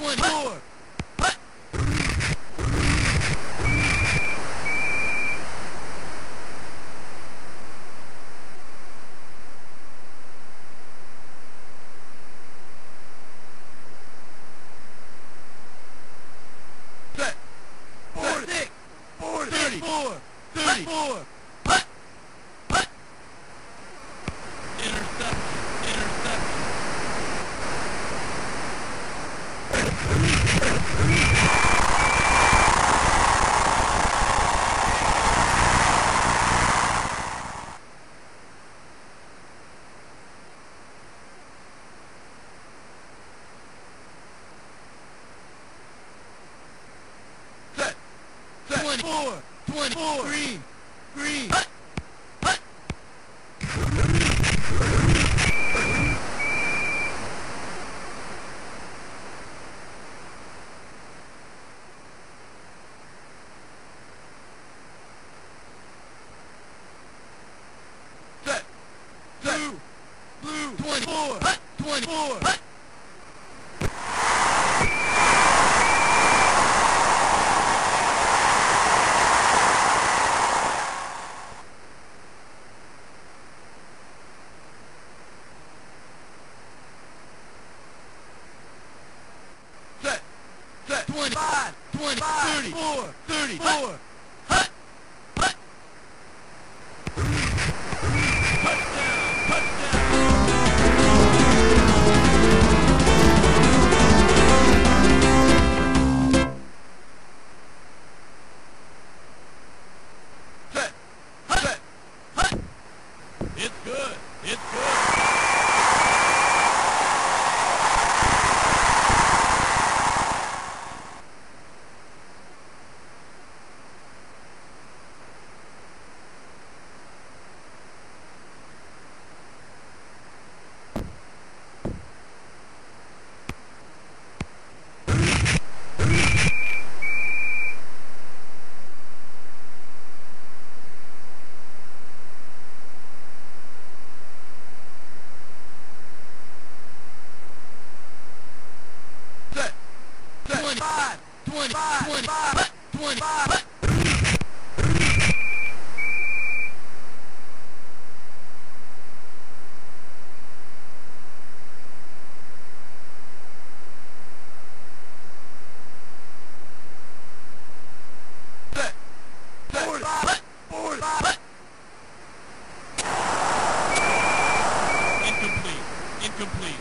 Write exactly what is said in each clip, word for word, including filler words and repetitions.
twenty-four. Thirty-four. Thirty-four. Interception. Interception. Set. Set. Twenty-four. Twenty-four. Green. Green. Set. Blue. Blue. Twenty-four. Twenty-four. Set. Set. Twenty-five. Twenty. Thirty-four. Thirty-four. Touchdown. Touchdown. Set. Set. It's good. It's good. Set. Set. Twenty-five. Twenty-five. Twenty-five. Twenty-five. Set. Set. Forty-five. Forty-five. Incomplete. Incomplete.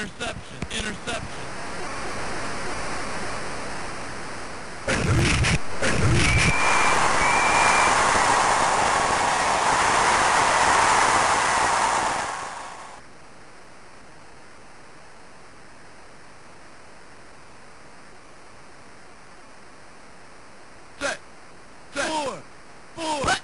Interception. Interception. Set. Set. Four. Four. Set.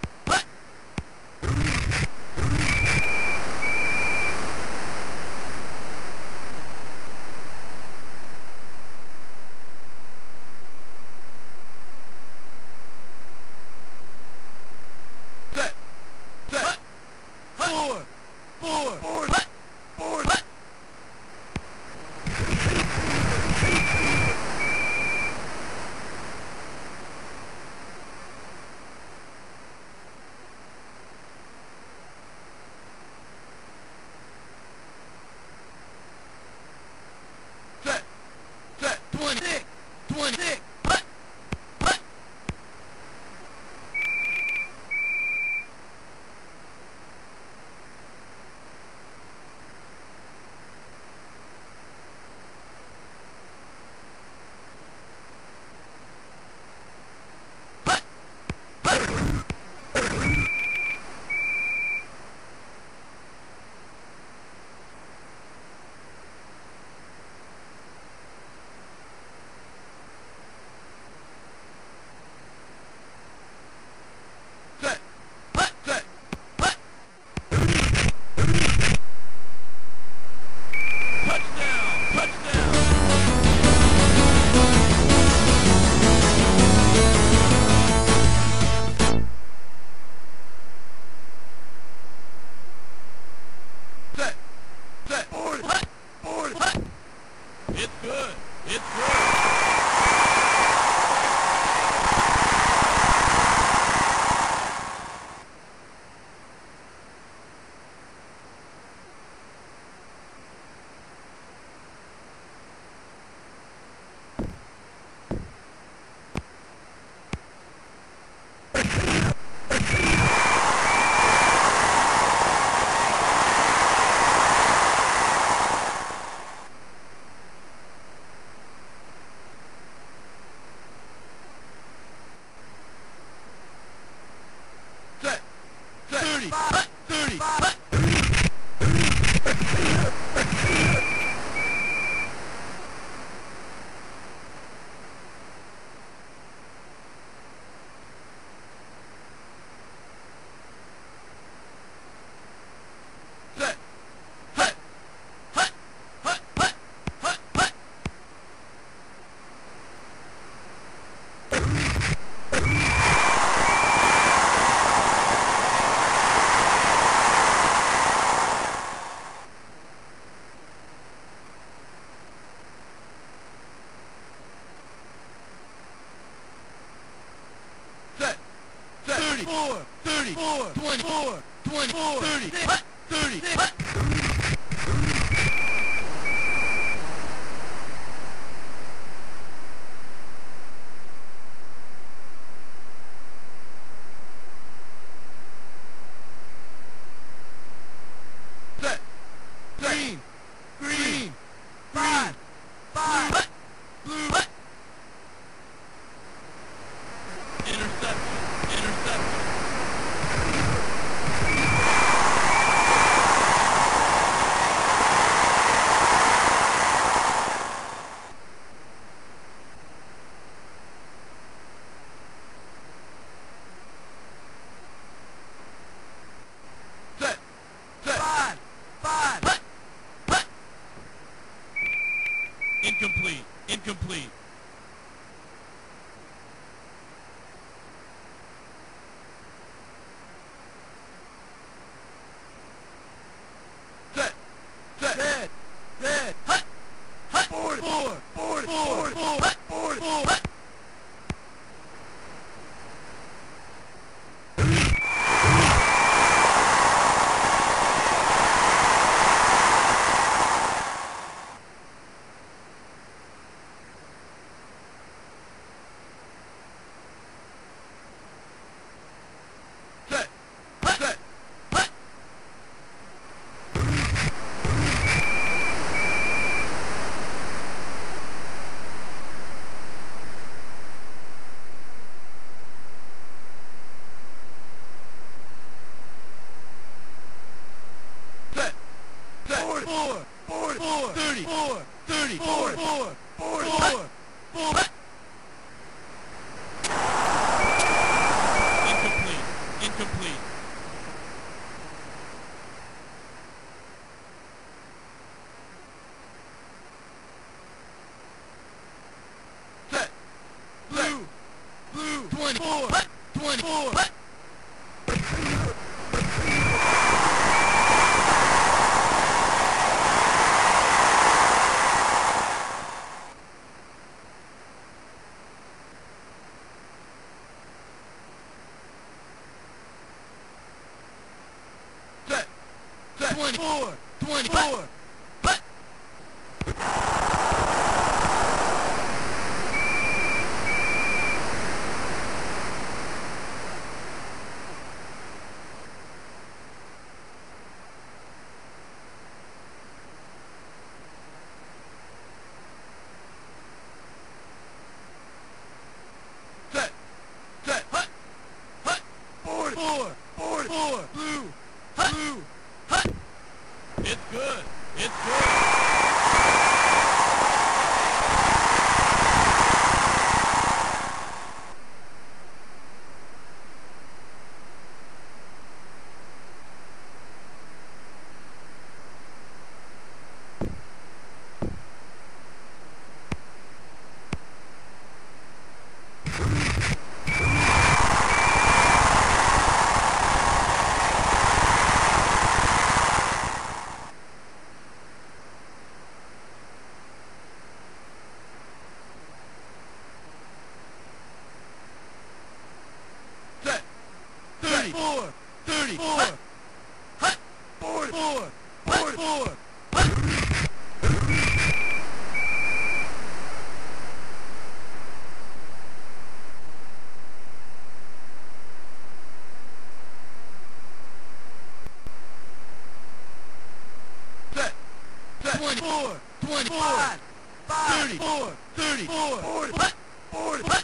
Set. Four. Four. Four. Four. Set. Set. Twenty-six. Twenty-six. Hut. Hut. Hut. Hut. Set. Hut. Set. Hut. Touchdown. Touchdown. Set. Set. Forward. Hut. Forward. Hut. It's good. It's good. Set. Set. Thirty. Hut. Thirty. Hut. Set. Hut. Hut. Hut. Hut. Hut. Hut. Set. Set. Thirty-four. Thirty-four. Twenty-four. Twenty-four. Thirty. Hut. Thirty. Hut. Set. Green. Green. Five. Five. Hut. Blue. Hut. Interception. Interception. Set. Set. Five. Five. Hut. Hut. Incomplete. Incomplete. Set. Set. Set. Set. Hut. Hut. Forward. Forward. Forward. Forward. Forward. Hut. Forward. Forward. Hut. Set. Hut. Set. Hut. thirty-four, thirty-four, four, four, four, four. Incomplete, incomplete. Set, blue, blue, twenty-four, twenty-four. Twenty-four, twenty-four. What? Set, set, hut, hut, board, four, board, four, blue, hut, blue, hut. It's good. It's good. Thirty-four, thirty-four, hut, board, four, board, four, hut. Set, set, twenty-four, twenty-four, thirty-four, thirty-four, board, hut, board, hut.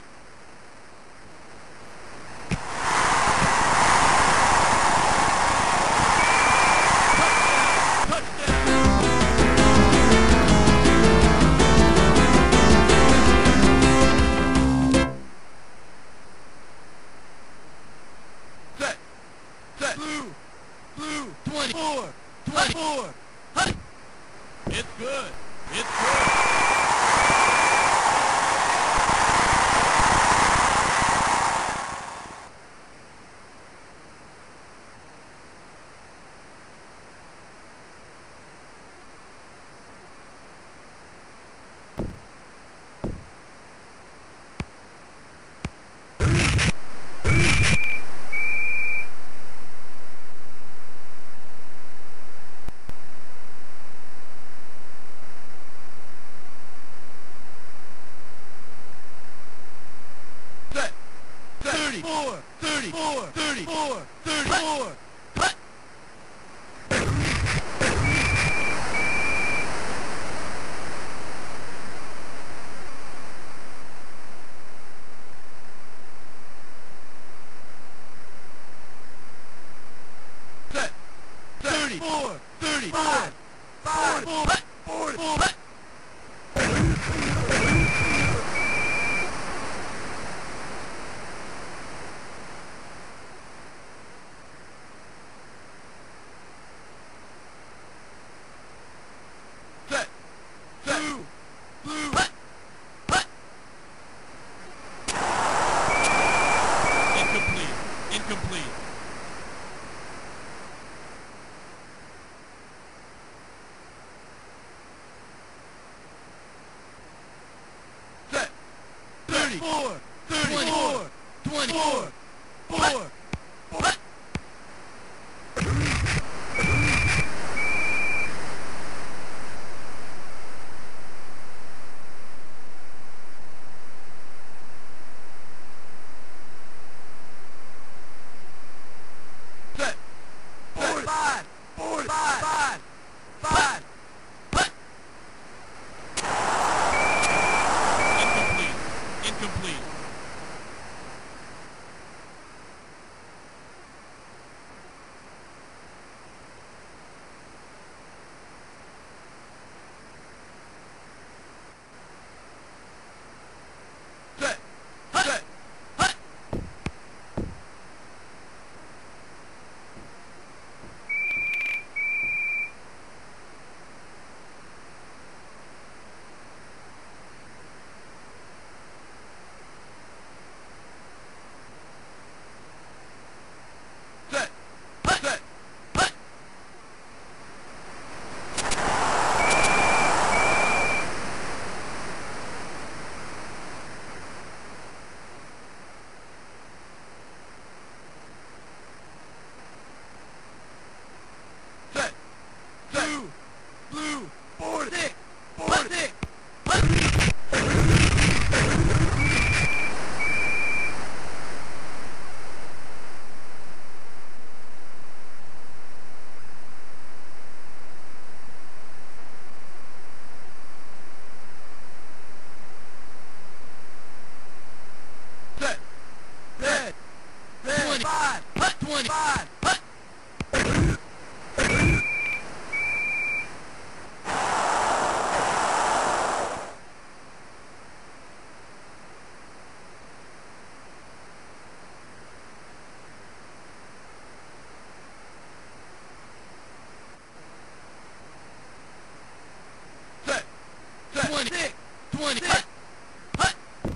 Blue, blue, twenty-four, twenty-four, hut. It's good. It's good. Thirty-four, thirty-four, thirty-four, thirty-four, hut. Set, thirty-four, thirty-five, five, four, hut, four, four, hut. Blue, blue, hut, hut. Incomplete, incomplete. Set, thirty-four, thirty-four, twenty-four, four, hut. Board it. Hut. Set. Red. Red. Twenty. Five. Hut. Twenty. Five. Hut. Set. Set. Twenty. Six. Twenty. Hut. Hut.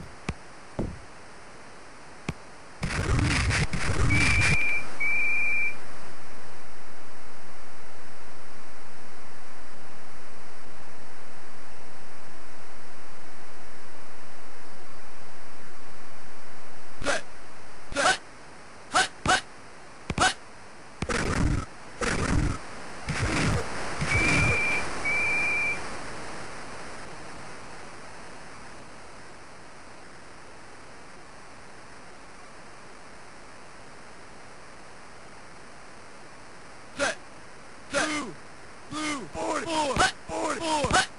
Set. Set. Hut. Hut. Hut. Set. Set. Blue. Blue. Board. Four. Hut. Board. Four. Hut.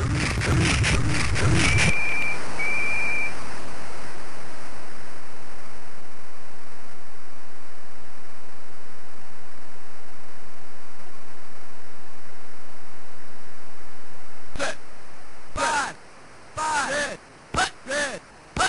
Set. Five. Five. Red. Hut. Red. Hut.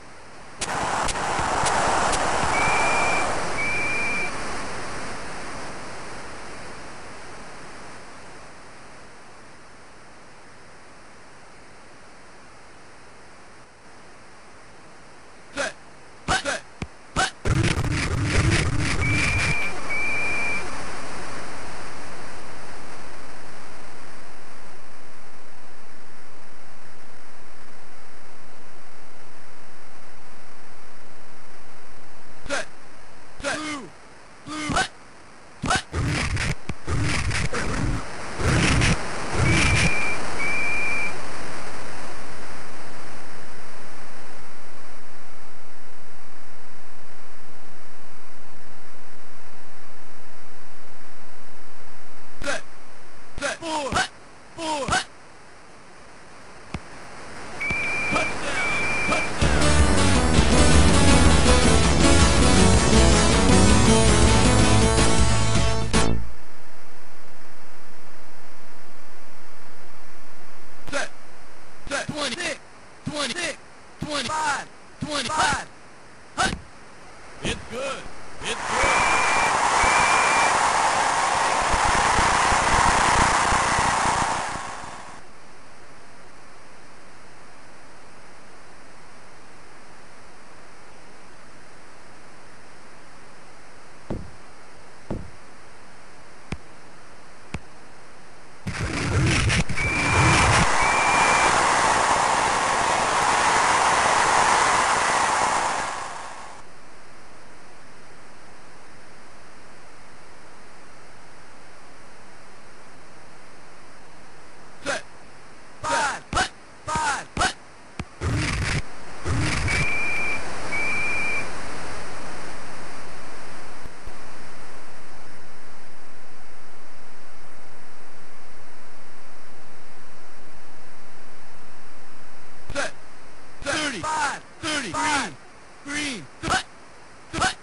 Set. Hut. Set. Hut. Set. Set. Blue. Blue. Hut. Hut. Set. Set. Four. Hut. Four. Hut. Touchdown. Touchdown. Set. Set. Twenty. Six. Twenty. Six. Twenty. Five. Twenty. Five. Hut. It's good. It's good. Set. Five. Hut. Five. Hut. Set. Set. Thirty. Five. Thirty. Five. Green. Green. Hut. Hut.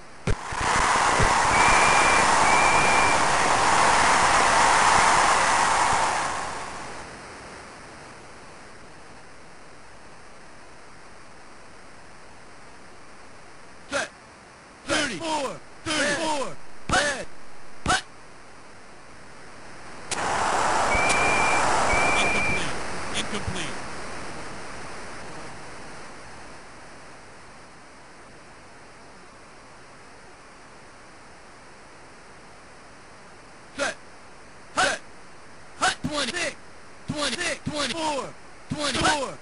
Set. Thirty-four. Thirty-four. Red. Hut. Incomplete. Incomplete. Set. Hut. Hut. Twenty-six. Twenty-six. Twenty-four. Twenty-four.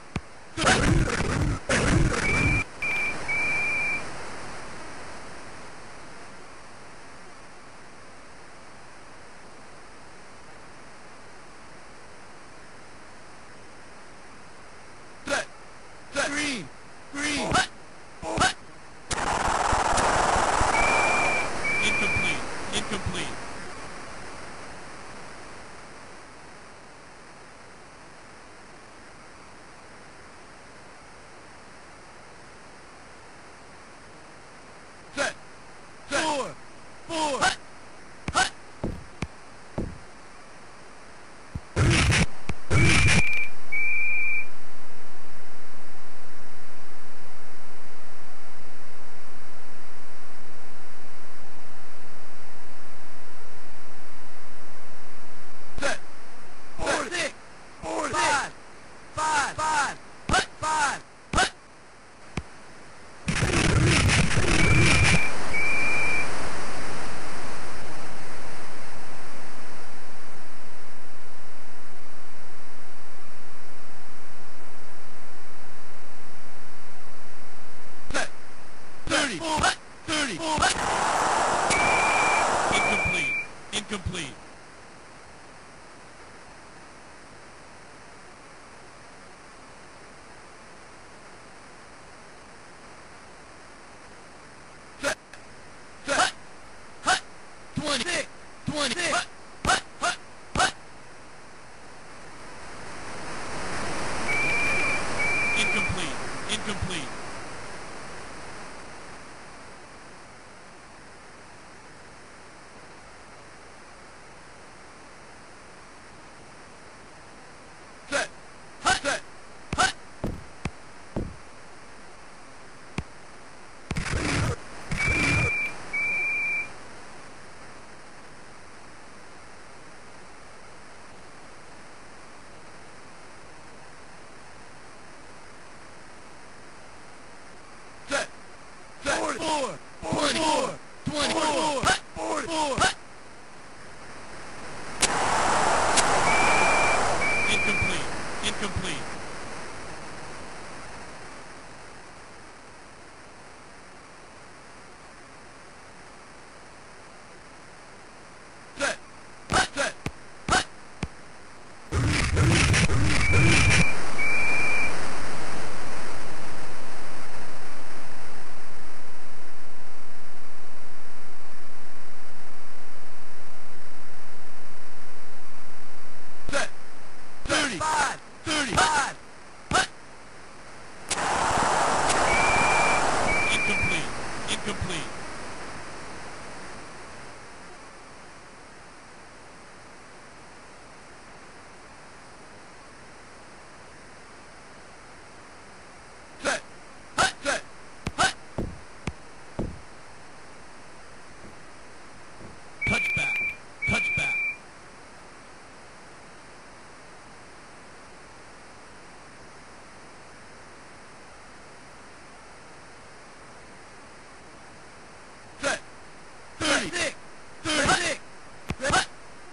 thirty-four, thirty-four. Incomplete, incomplete. Set, set, hut, twenty-six, twenty-six, hut, hut, hut, hut. Incomplete, incomplete. Set, hut, set, hut. Set, set, four, twenty-four, twenty-four, hut, forty-four, hut. Incomplete, incomplete. Set, hut, set, hut. Set, thirty-five, thirty-five, hut. Incomplete, incomplete. Set, hut, set, hut. Touchback, touchback. Set, thirty-six, thirty-six, hut.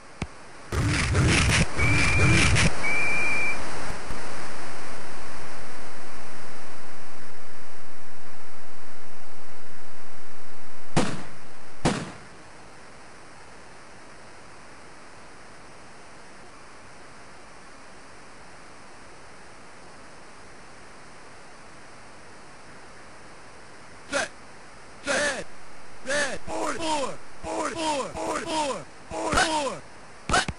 Set, set, red, forty-four, forty-four, forty-four, forty-four, hut.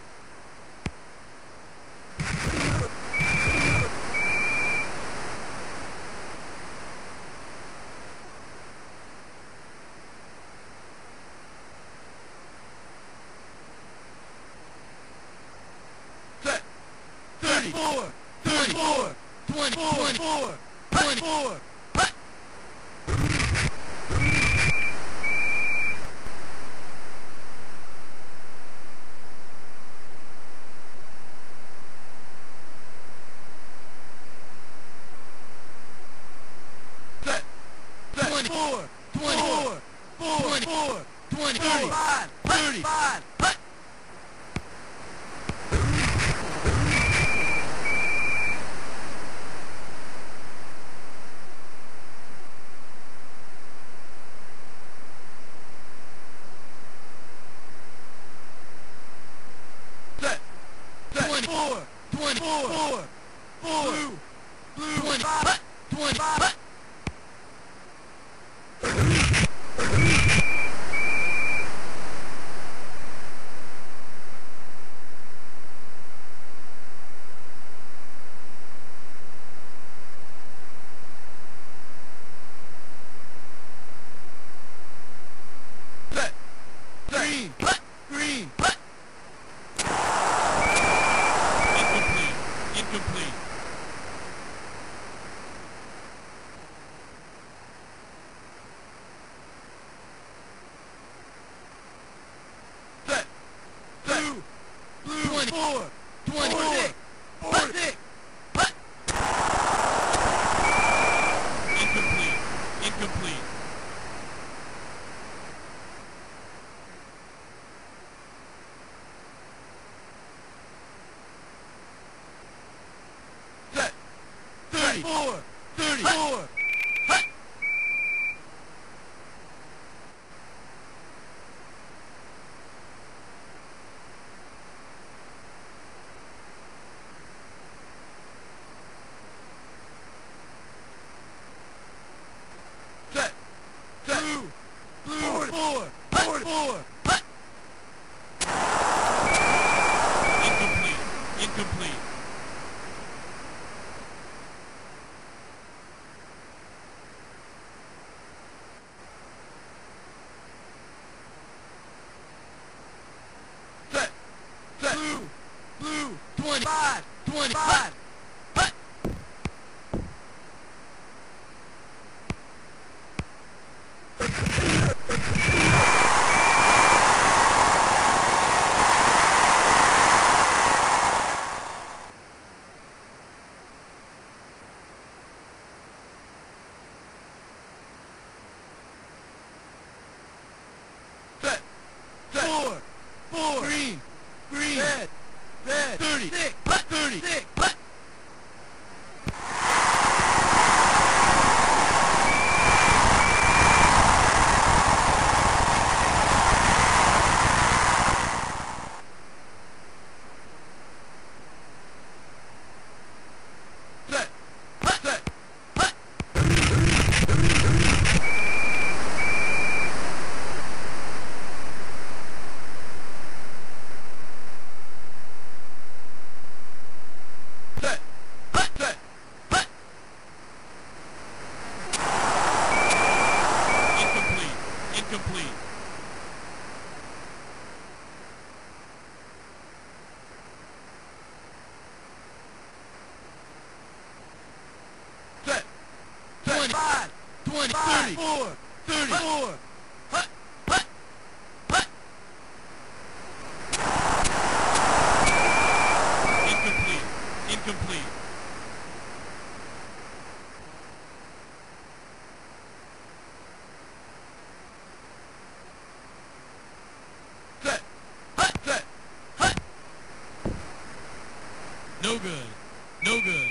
Set, thirty-four, thirty-four, twenty, twenty-four, twenty-four, hut. Set, set, twenty-four, twenty-four, twenty-four, twenty-four, thirty-five, hut. Set, set, twenty-four, twenty-four, four, blue, blue, twenty-five, hut, twenty-five, hut. Set, green, hut, green, hut. Incomplete, incomplete. Set, blue, blue, twenty-four, twenty-six, forty-six, hut. Incomplete, incomplete. Set, thirty-four, thirty-four, hut. four. Hut. Incomplete. Incomplete. Set. Set. Blue. Blue. Twenty-five. Twenty-five. Hut. Set. Set. Four. Four. Green. Green. Red. Red. Thirty. Six. Hut. Thirty. Six. Hut. Set. Hut. Set. Hut. Set. Hut. Set. Hut. Incomplete. Incomplete. Set. Twenty-five. Twenty. Thirty. Four. Thirty. Four. Hut. Hut. Hut. Incomplete. Incomplete. Set. Hut. Set. Hut. No good. No good.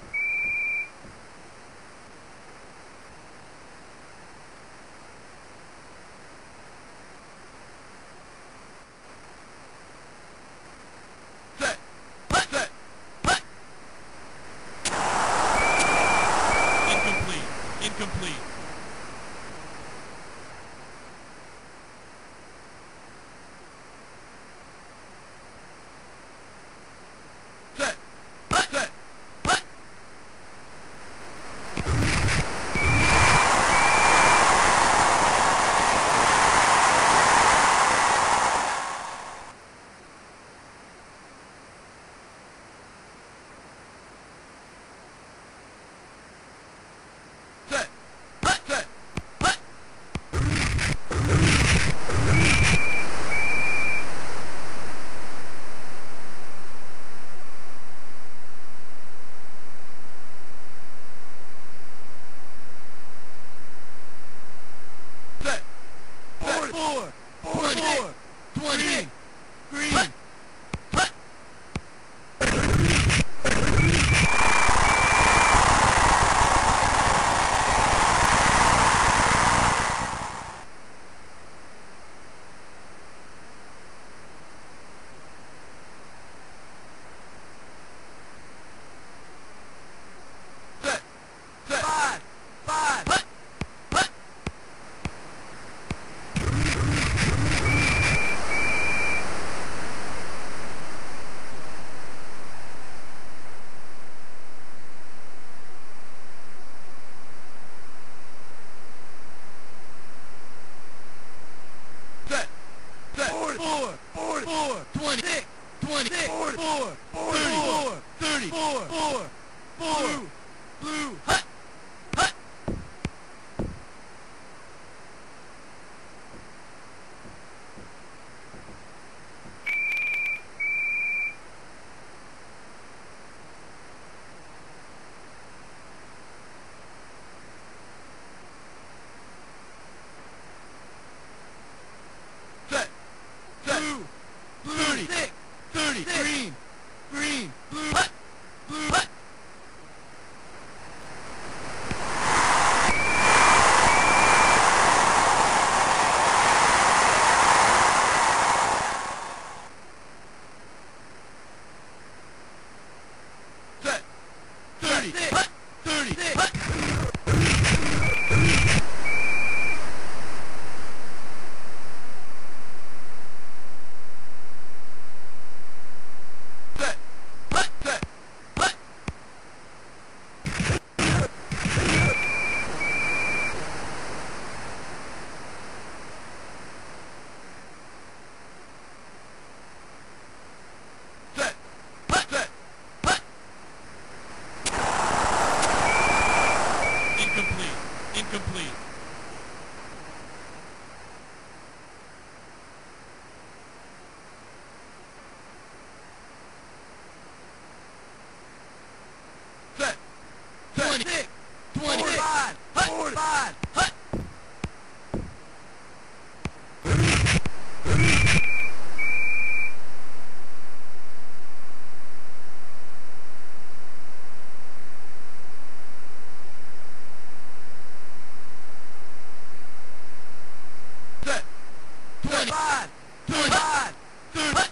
Set. Hut. Set. Hut. Incomplete. Incomplete. Set. Hut. Set. Hut. Set. Hut. Set. Hut. Set. Four. Four. Four. Four. Twenty. Green. Hut. Hut. Set. Set. Five. Five. Hut. Hut. Set. Set. Four. Four. Four. Four. Twenty-six. Twenty-six. Four. Four. Four. Thirty. Thirty. Four. Four. Four. Blue. Blue. Hut. Hut. Set. Set. Blue. Blue. Thirty-six. Thirty. Green. Green. Blue. Hut. Blue. Hut. Set. Thirty. Hut. Thirty. Hut. Fine. Hut. Fine. Hut. Set. Twenty. Fine. Twenty-five. Thirty. Hut.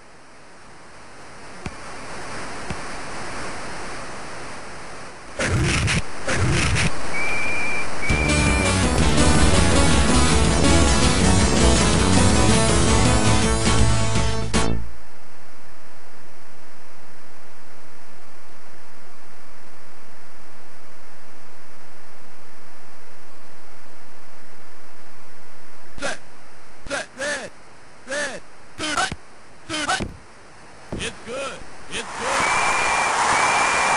Set. Set. Red. Red. Thirty. Hut. Thirty. Hut. It's good. It's good.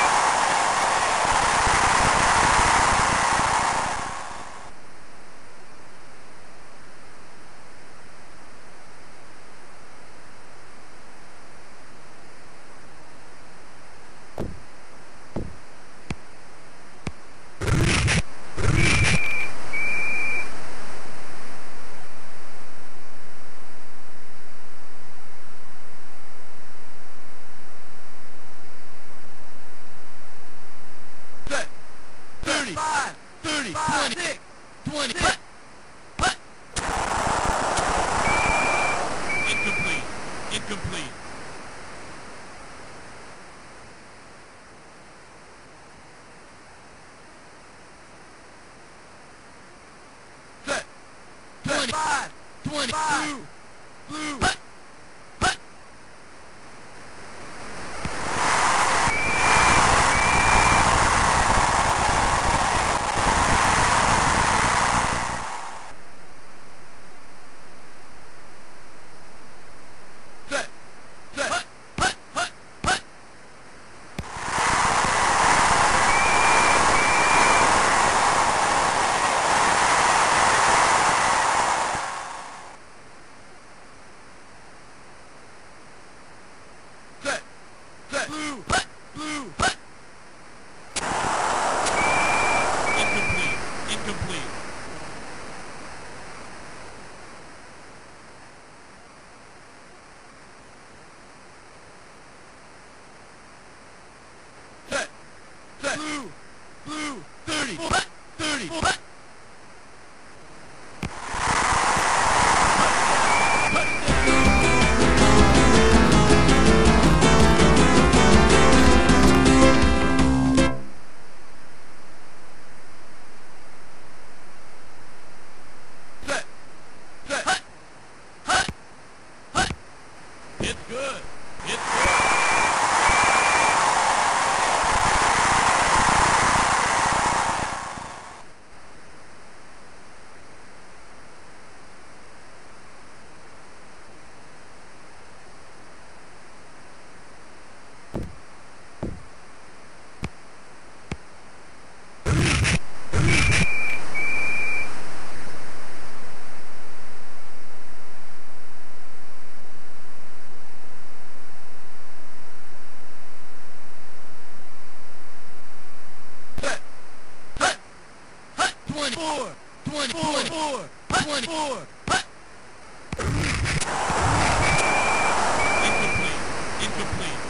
Set. Thirty. Five. Thirty. Five. Twenty. Six. Twenty. Hut. Hut. Incomplete. Incomplete. Set. Twenty-five. Twenty-two. Blue. Hut. Hut. Set. Set. Hut. Hut. Hut. Hut. Set. Set. Blue. Hut. Blue. Hut. Incomplete. Incomplete. Set. Set. Blue. Blue. Thirty. Hut. Thirty. Hut. Set. Set. Hut. Hut. Hut. It's good. It's good. Set. Hut. Hut. Twenty-four. Twenty-four. Twenty-four. Hut. Incomplete. Incomplete.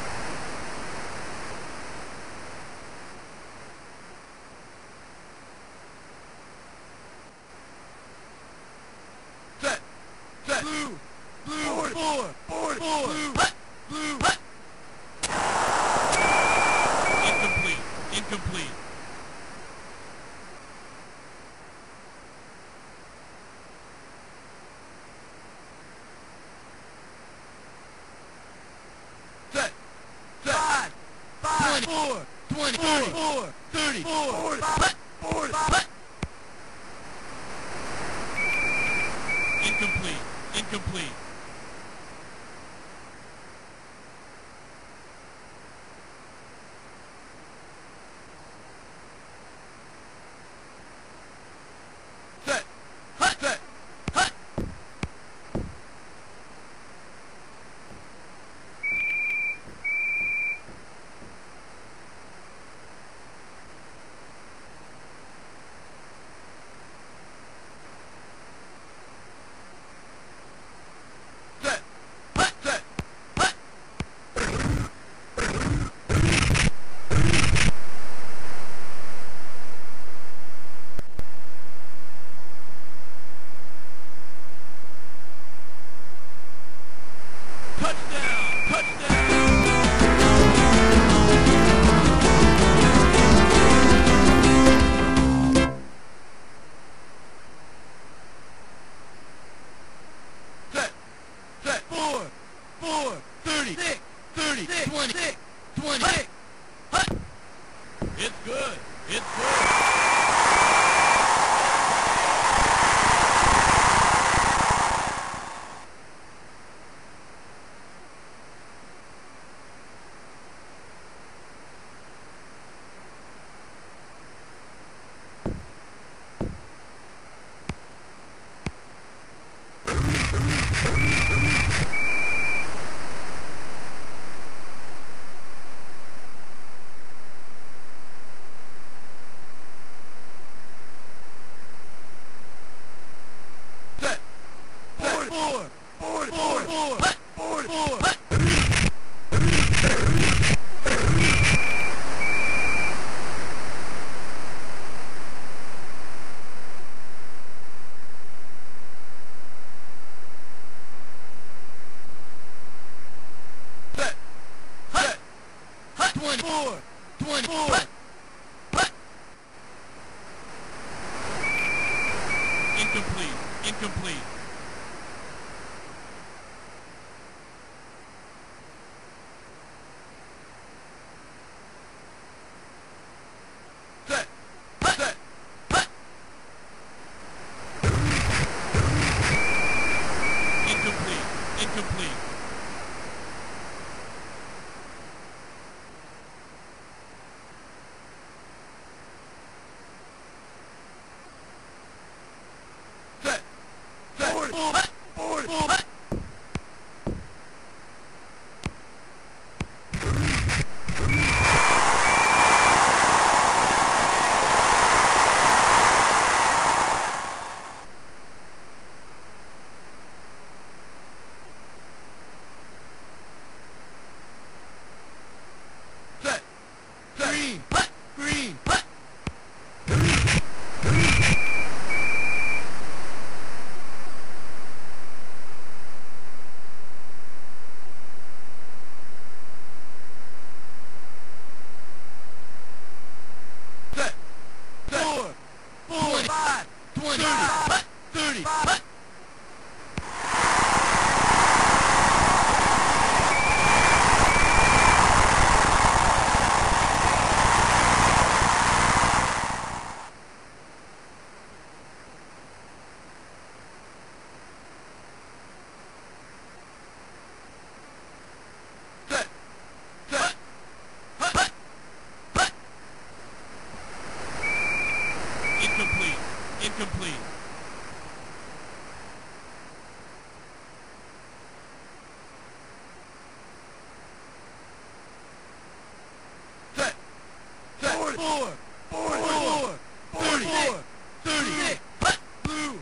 Set. Set. Blue. Blue. Four. Four. Four. Blue. Hut. Blue. Hut. Incomplete. Incomplete. Set. Set. Five. Five. Four. Twenty. Four. Thirty. Four. Hut. Four. Hut. Incomplete. Incomplete. Set. Hut. Set. Hut. It's good. It's good. twenty-four, twenty-four. Incomplete, incomplete. Set, set. Incomplete, incomplete. Incomplete. Incomplete. Set. Set. Four. Four. Four. Thirty. Thirty. Blue.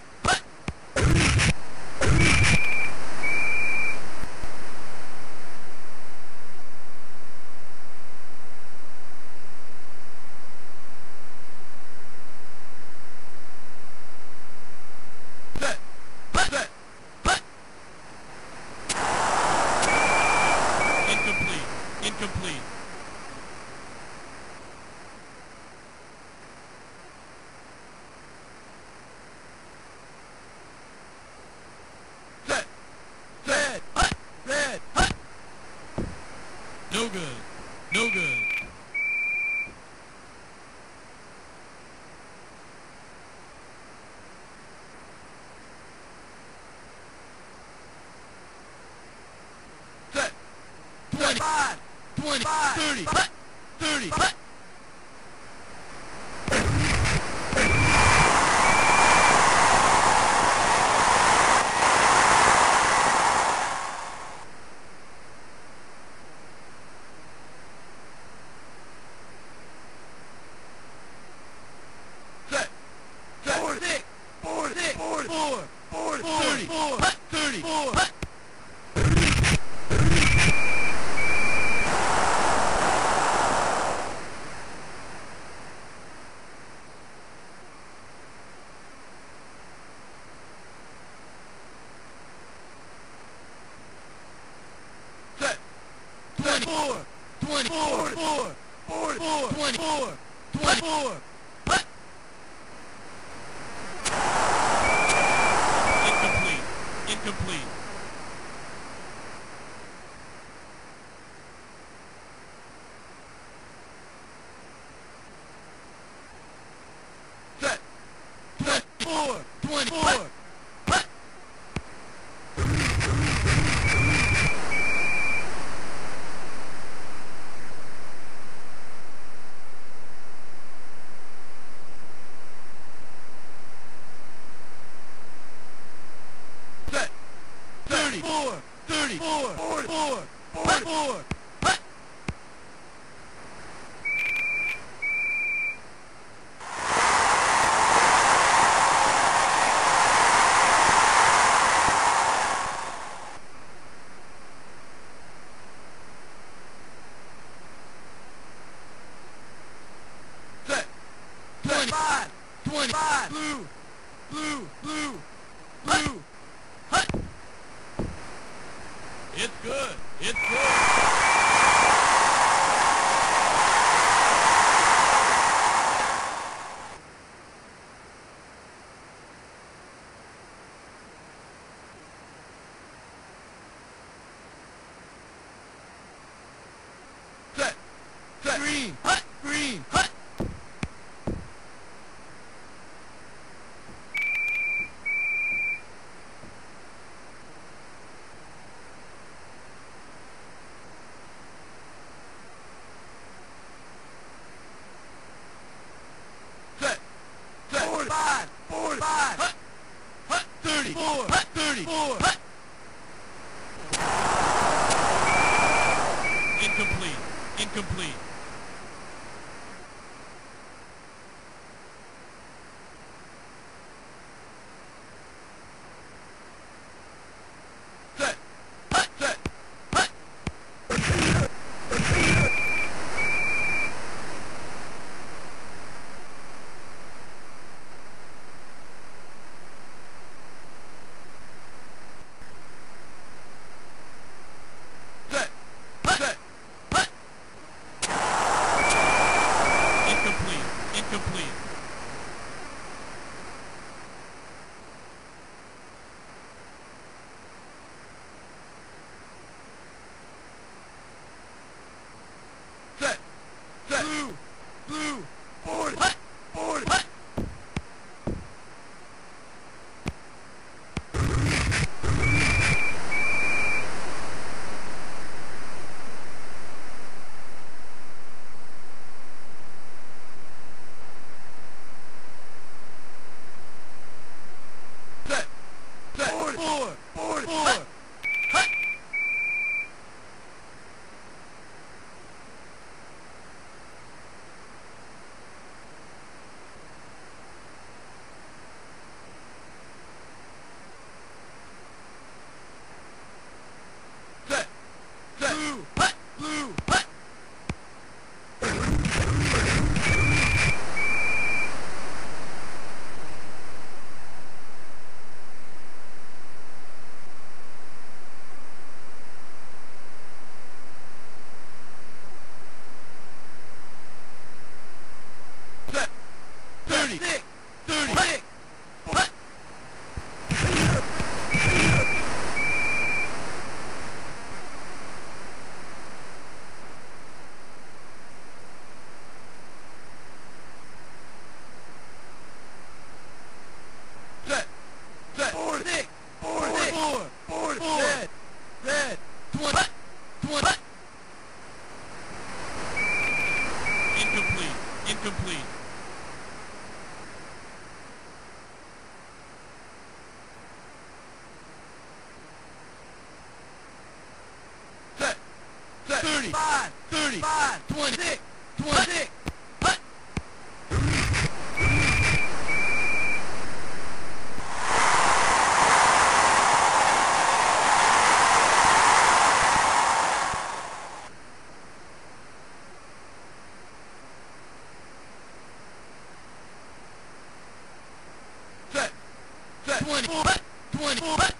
Incomplete. Set. Set. Red. No good. No good. Set. Twenty-five. Twenty, thirty, thirty. Set. Set. Four, six, four, six, four, four, four, thirty, four, thirty, four. Twenty-four, twenty-four, four, four, four, twenty-four, twenty-four. Incomplete, incomplete. twenty-four. Hut. Set. Thirty-four. Thirty-four. Forty-four. Forty-four. Hut. Set. Twenty-five. Twenty-five. Blue. Blue. Blue. Blue. Hut. It's good. It's good. Set. Set. Green. Hut. Green. Hut. Set. Set. Forty-five. Forty-five. Hut. Hut. Thirty-four. Hut. Thirty-four. Hut. Incomplete. Incomplete. Set. Hut. Set. Hut. Set. Hut. Set. Hut. Incomplete. Incomplete. Set. Set. Blue. Blue. Forty. Hut. Forty. Hut. Set. Set. Forty-four. Forty-four. Hut. Hut. Set. Set. Blue. Hut. Blue. Hut. Set. Thirty-six. Thirty-six. Hut. Set. Set. Forty-six. Forty-four. Forty-four. Set. Set. Twenty. Hut. Twenty. Hut. Incomplete. Incomplete. Set. Set. Thirty-five. Thirty-five. Twenty-six. Twenty-six. Hut. Set. Set. Twenty-four. Hut. Twenty-four. Hut.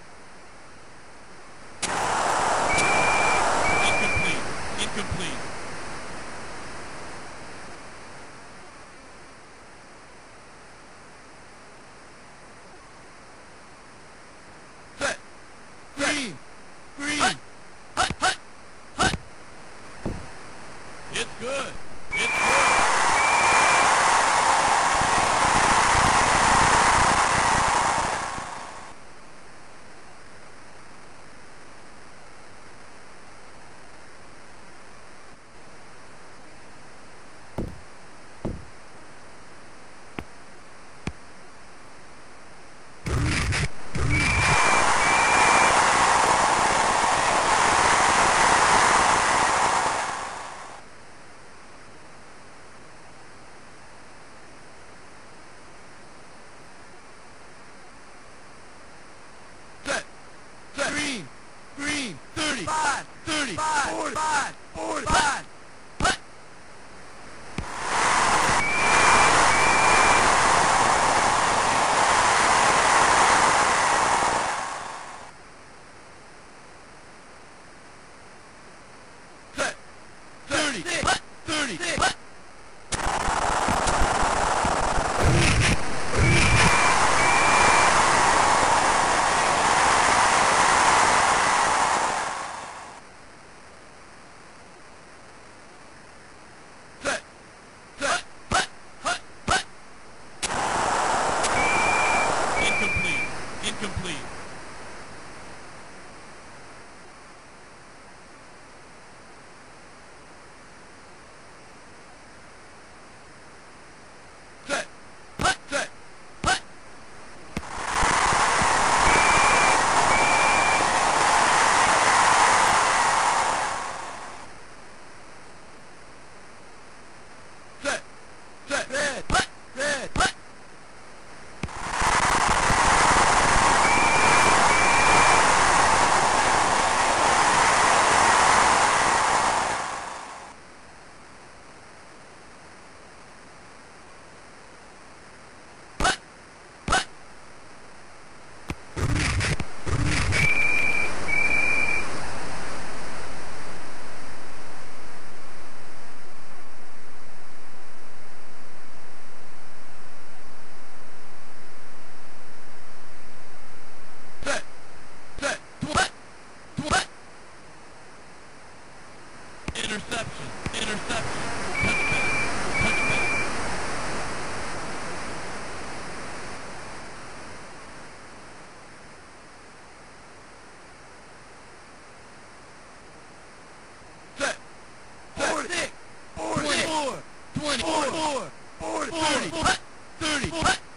Incomplete. Incomplete. Set. Green. Green. Hut. Hut. Hut. Hut. It's good. It's good. Five, four, five. Interception, interception, touchback, touchback. Set, four, six, four, twenty-four, twenty-four, four, four, thirty, thirty.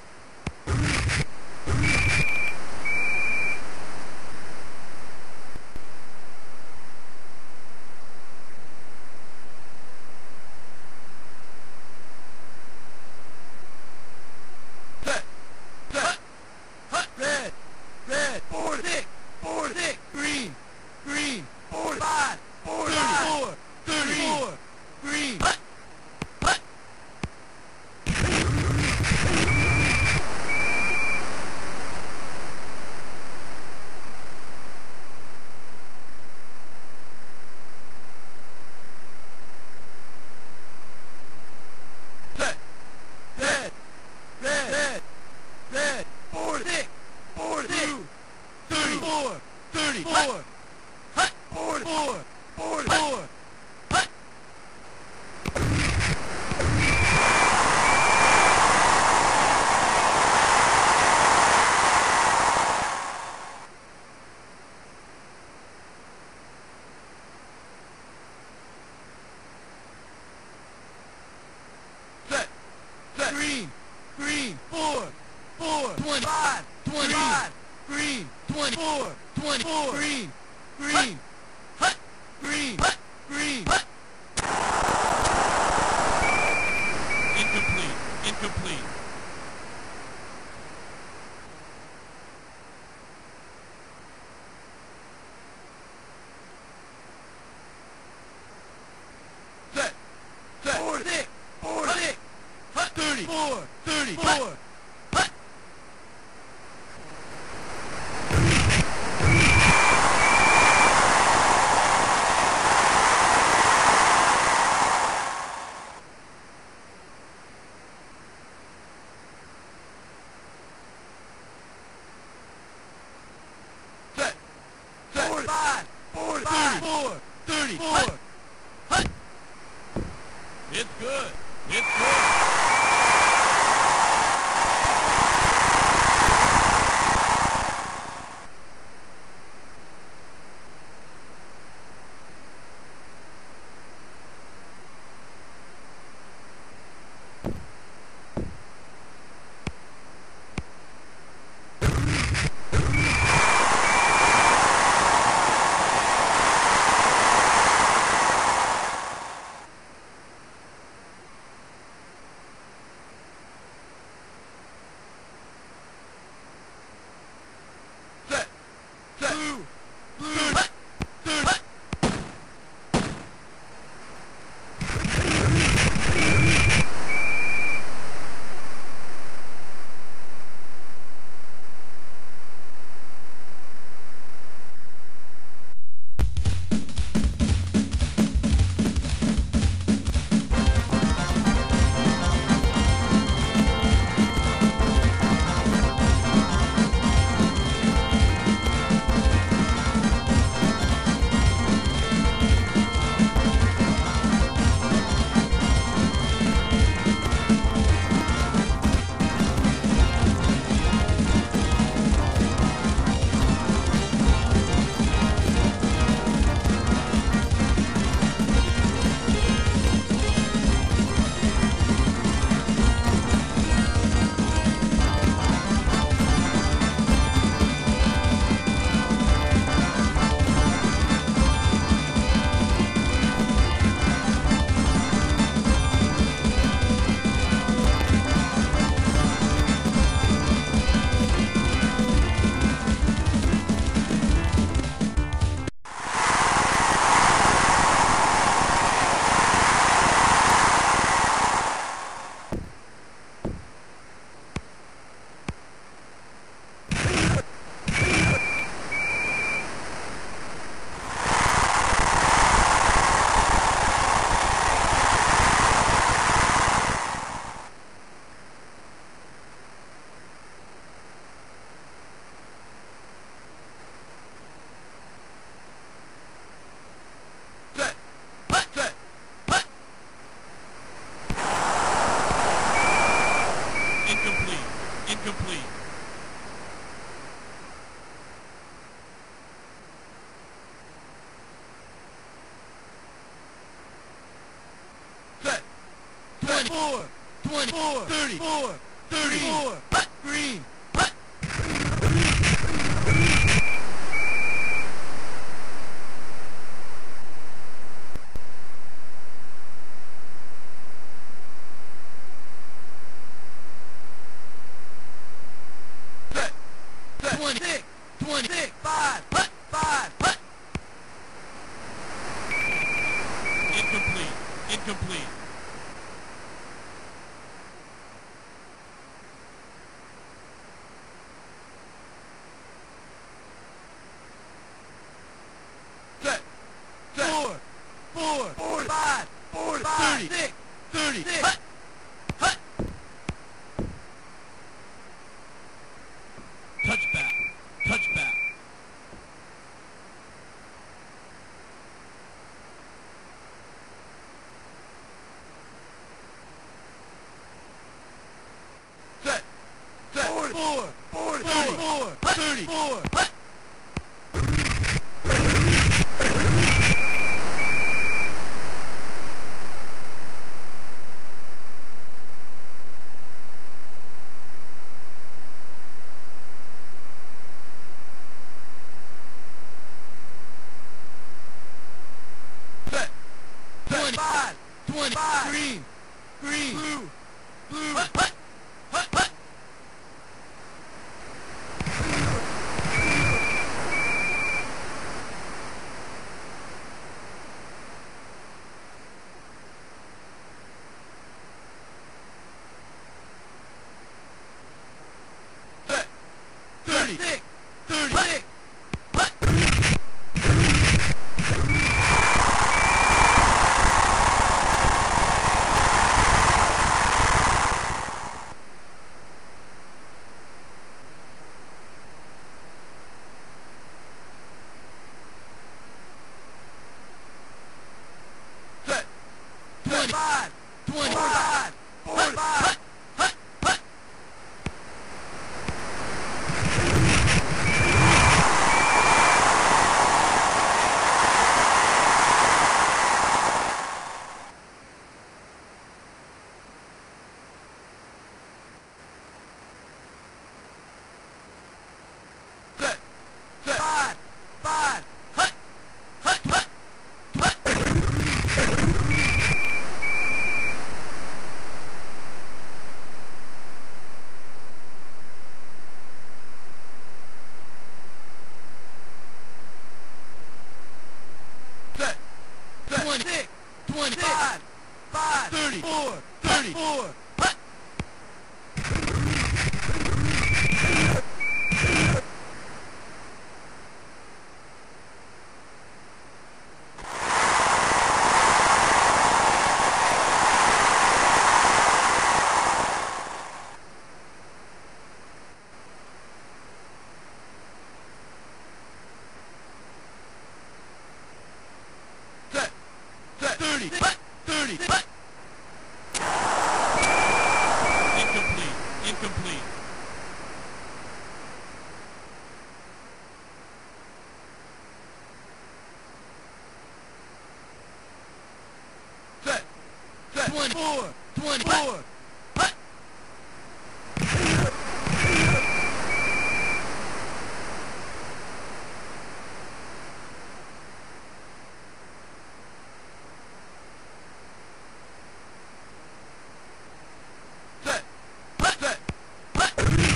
Green, green, four, four, twenty-five, twenty-five, green, twenty-four, twenty-four, green, green, green, green. Incomplete, incomplete. Set, set, four, six, four, six. Thirty-four, thirty-four. Set, set, forty-five, forty-five, thirty-four, thirty-four. It's good. It's good. Blue, blue, thirty. twenty-four, thirty-four, thirty-four, hut, green, hut. Set, set, twenty-six, twenty-six, five, hut, five, hut. Incomplete, incomplete. Set, set, four, four, four, five, four, five, thirty, six, thirty, six, hut, hut. Touchback, touchback. Set, set, four, four, four, thirty-four, thirty-four, hut. Set, twenty-five, twenty-five, green, green, blue, blue, hut, hut, hut, hut. Set, thirty-six, thirty-six, hut. Set, twenty-five, twenty-five, forty-five, hut, hut. Set, set, five, five, hut, hut, hut, hut. Set, set, twenty-six, twenty-five, five, thirty-four, thirty-four, hut. Set, set, thirty, hut, thirty, hut. Incomplete, incomplete. Set, set, twenty-four, twenty-four, hut. Set, hut, set, hut.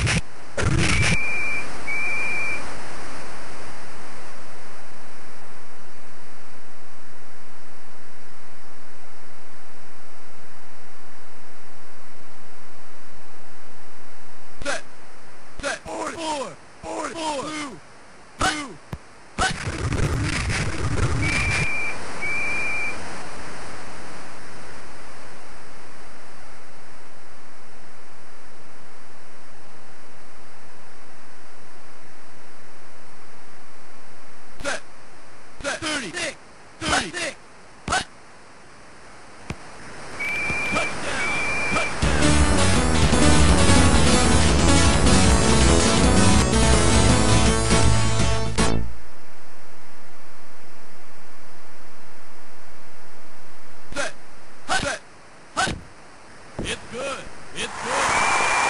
Set, set, forty-four, forty-four, blue, blue, hut. Set, set, thirty-six, thirty-six, hut. Touchdown, touchdown. good. It's good.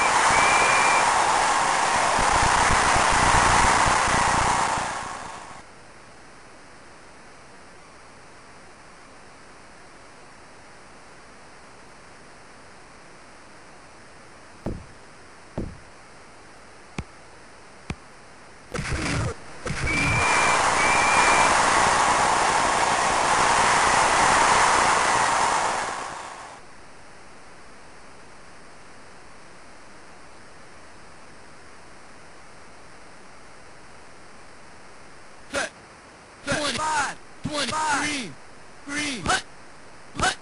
Five, twenty, green, green. Hut, hut.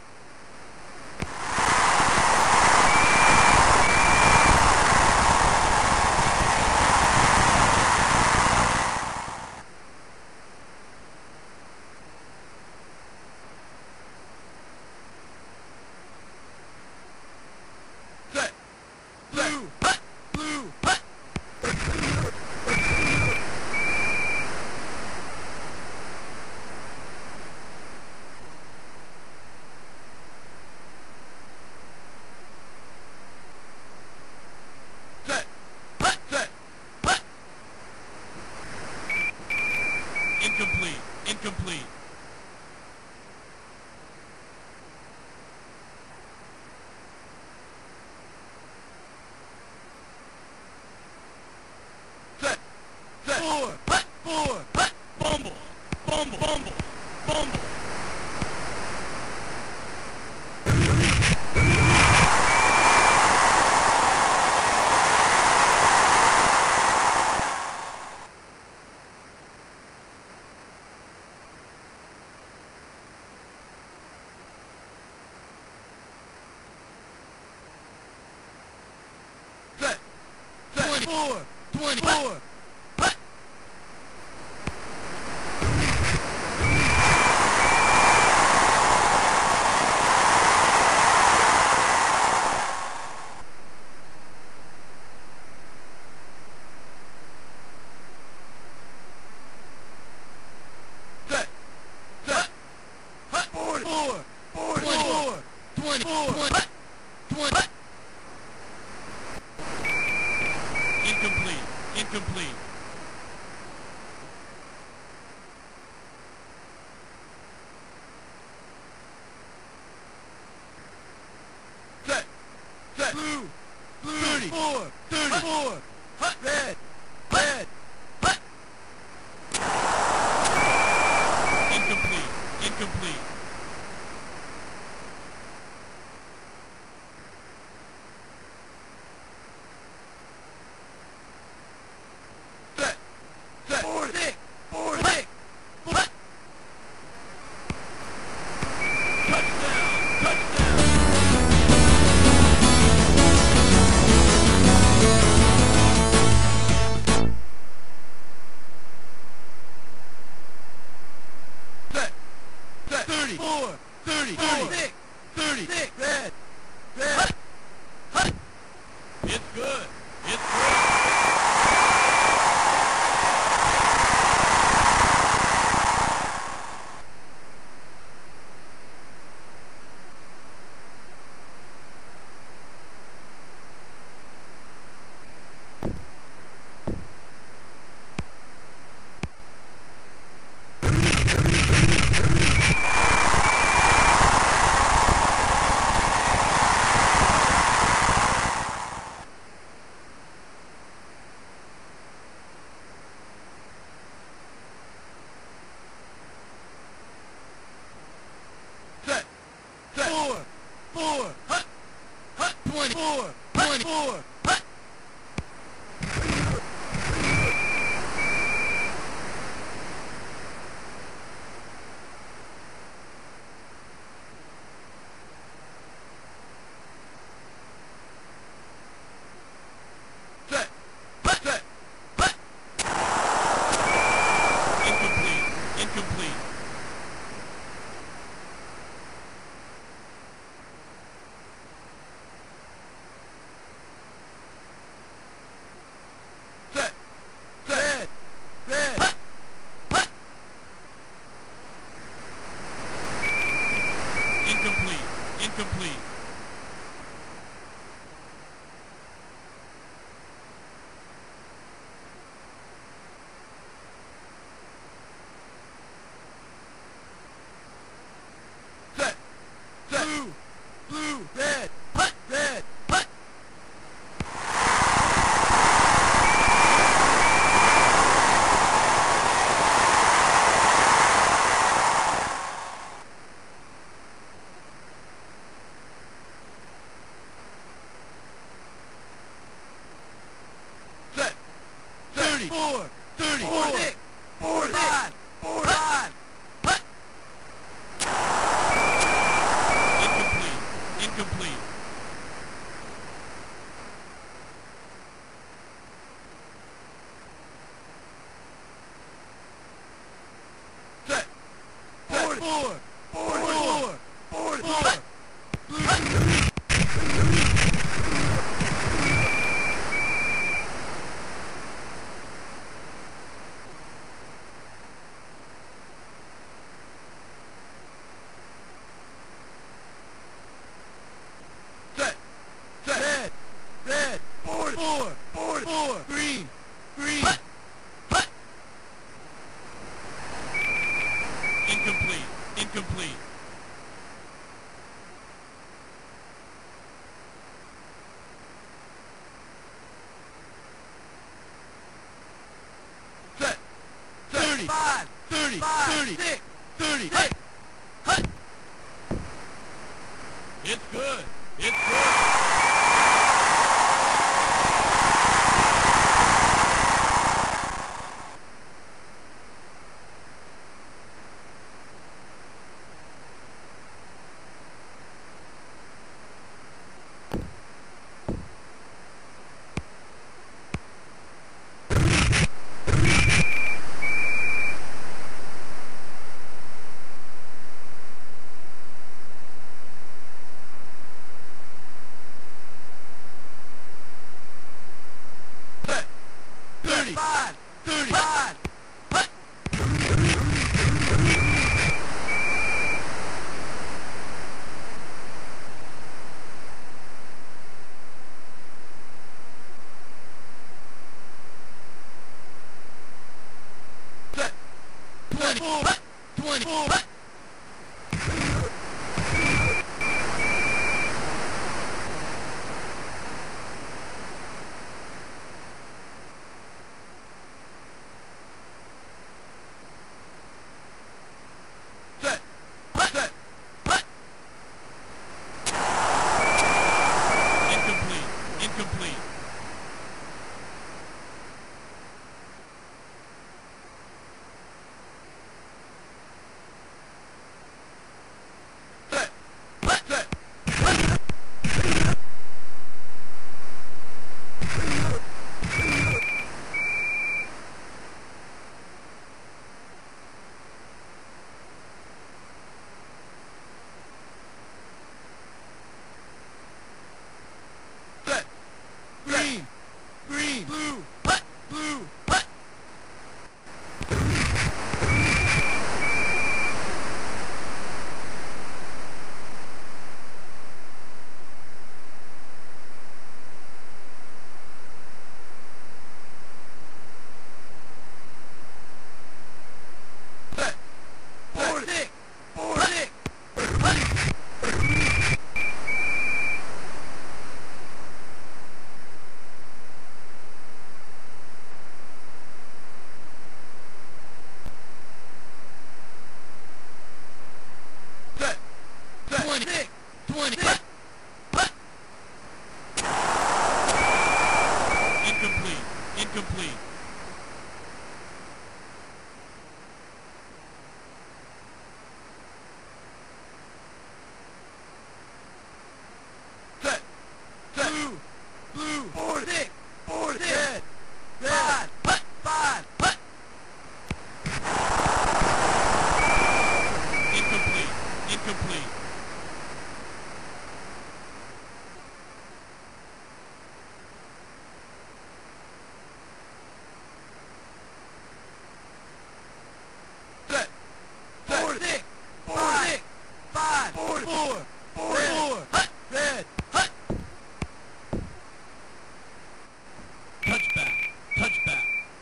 Set, blue, hut, blue, hut. Set, hut, set, hut. Incomplete, incomplete. Set, set, four, hut, four, hut. Bumble, bumble, bumble, bumble. Set, set, twenty-four, twenty-four, hut. Set, set, hut, forty-four, forty-four, twenty-four, hut, twenty. Incomplete, incomplete. Set, set, blue, blue, thirty-four, thirty-four, hut, red, red, hut. Incomplete, incomplete. Set, set, forty-six, forty-six, hut. Touchdown, touchdown. Set, set, thirty-four, thirty, thirty-six, thirty-six, red, red, hut, hut. It's good, it's good. Set, set, four, four, hut, hut, twenty-four, twenty-four, hut. Set, hut, set, hut. Incomplete, incomplete. thirty-four, thirty-six, forty-five, forty-five. Hut. Incomplete, incomplete. Set. Forty-four, forty-four, forty-four. Set. Set. Red. Red. Forty-four. Forty-four. Green. Green. Hut. Hut. Incomplete. Incomplete. Set. Thirty-five. Thirty. Thirty-six. Thirty-six. Hut. It's good. It's good. Thirty-five. Thirty-five. Hut. Set. Twenty-four. Hut. Twenty-four. Hut. Set. Set. Hut. Incomplete. Incomplete. Set. Set. Hut. Set. Green. Green. Blue. Hut. Blue. Hut. Set. Forty-six. Forty-six. Hut. Set. Set. Twenty-six. Twenty-six. Hut. Incomplete. Incomplete. Set. Set. Blue. Blue. Forty-six. Forty-six. Red. Red. Five. Hut. Five. Hut. Incomplete. Incomplete. Set. Set. Forty-six. Forty-six. Five. Forty-four. Forty-four. Hut. Red. Hut. Touchback. Touchback.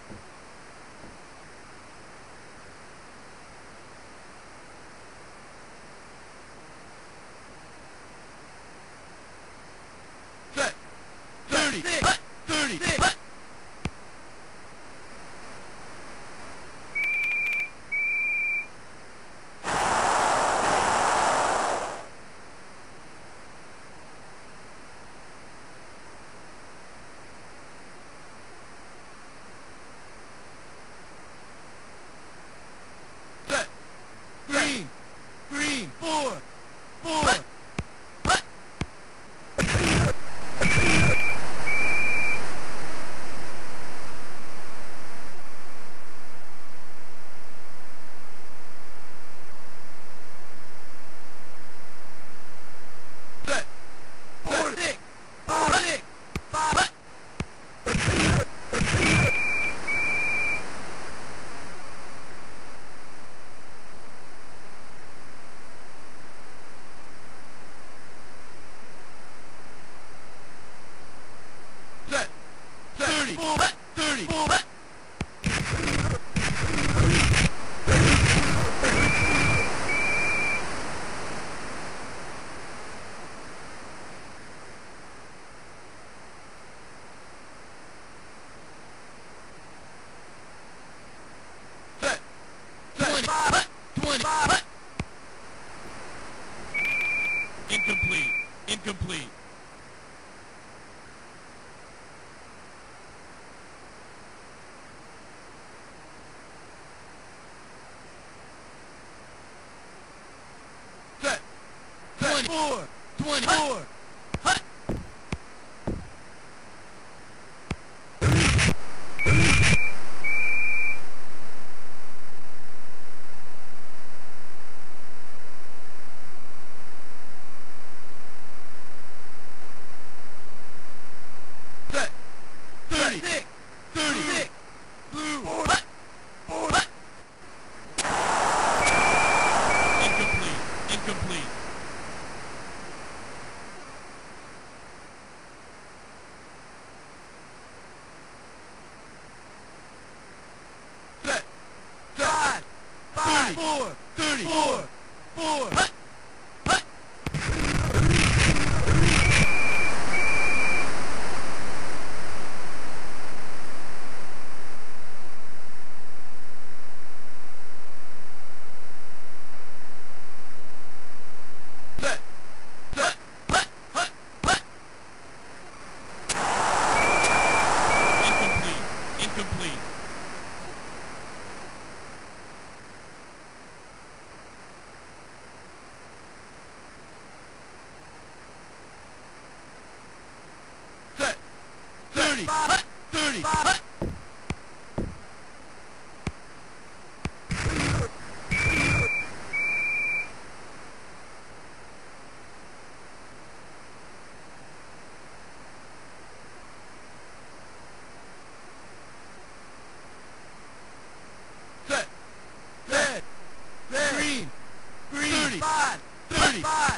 Set. Thirty-six. Hut. Thirty-six. Hut. set, set, thirty, four, thirty, four. Incomplete. Incomplete. Set. Set. Four. Twenty-four. Hut. thirty-six, thirty-six, blue, four, four, incomplete, incomplete. Set, set, five, four, thirty-four, four, hut, hut. Incomplete. Set. Thirty. Thirty. Green, green, thirty-five, thirty-five,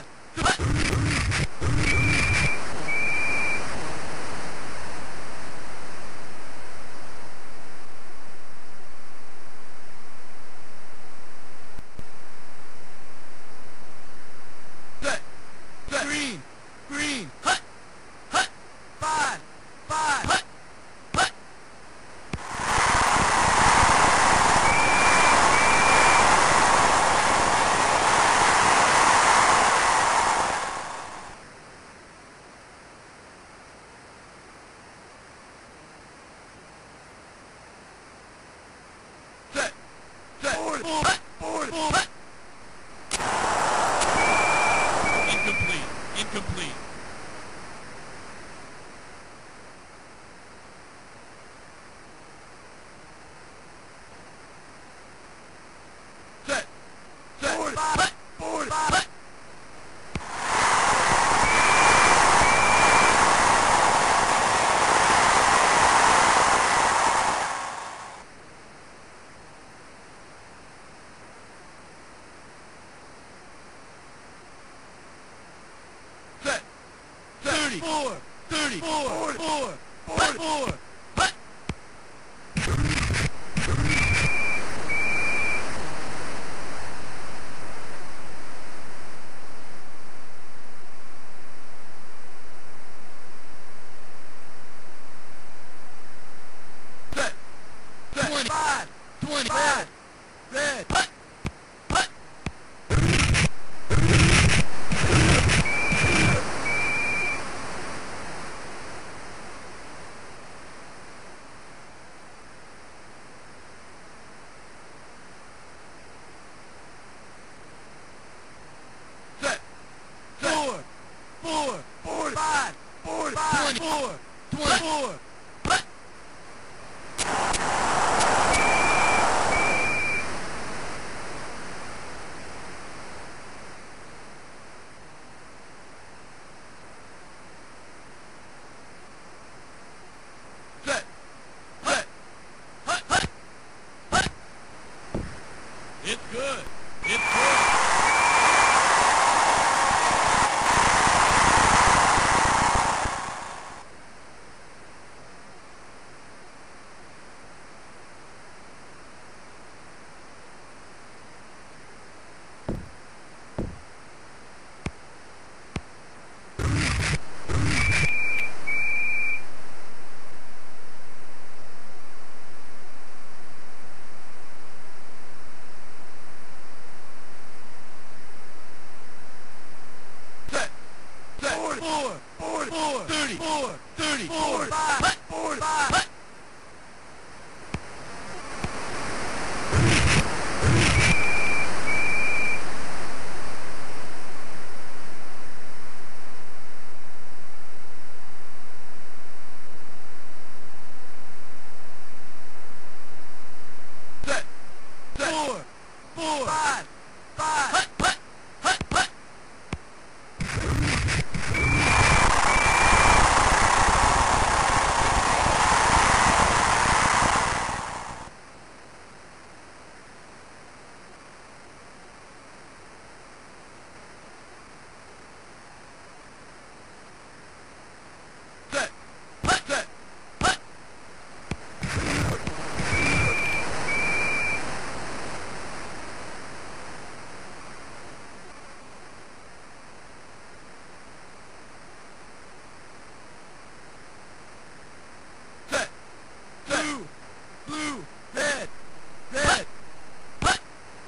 set, set, green, green, hut, hut, five, five, hut, hut. Forward, forward, forward, forward. Incomplete, incomplete. Set, set, forward, forward, forward, forward. Thirty-four, thirty-four, four, four, four, hut. Set, set, twenty-five, twenty-five, red, hut, hut. Four, four, five, four, five, four, twenty-four. Set, hut, hut, hut, hut. It's good. It's good. thirty, four, thirty, four, five, four, five. Four, four, five, five, hut, hut, hut, hut. Set, hut, set, hut. Blue, red, red, hut.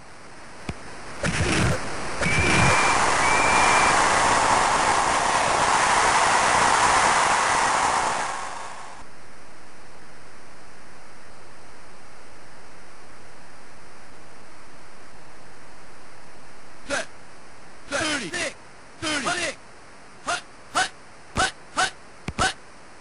Set, thirty, six, thirty, six, hut, hut, hut, hut, hut.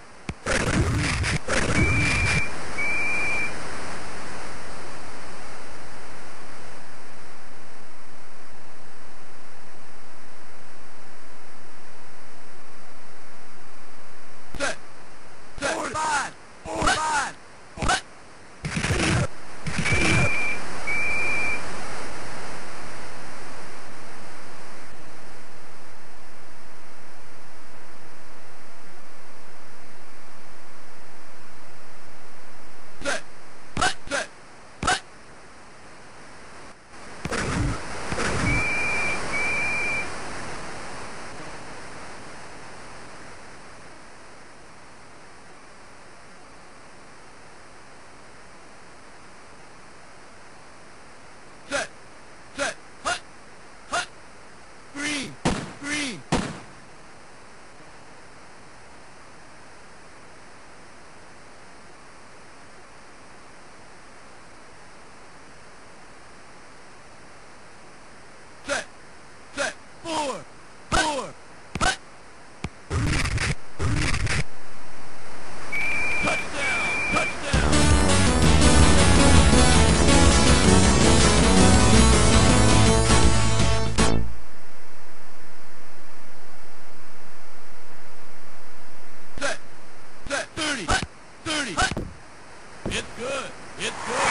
Set, set, four, five, four, five, hut. Set, hut, set, hut. Set, set, hut, hut. Green, green. Set, set, four, four, hut. Touchdown, touchdown. Set, set, thirty, hut, thirty, hut. It's good, it's good.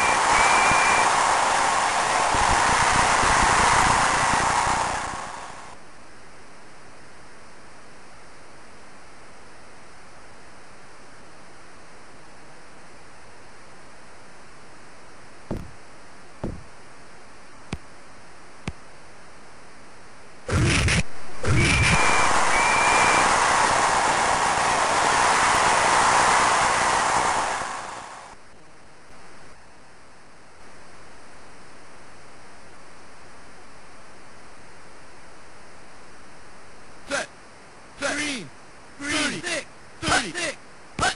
Set, set, green, green, thirty, thirty, six, hut.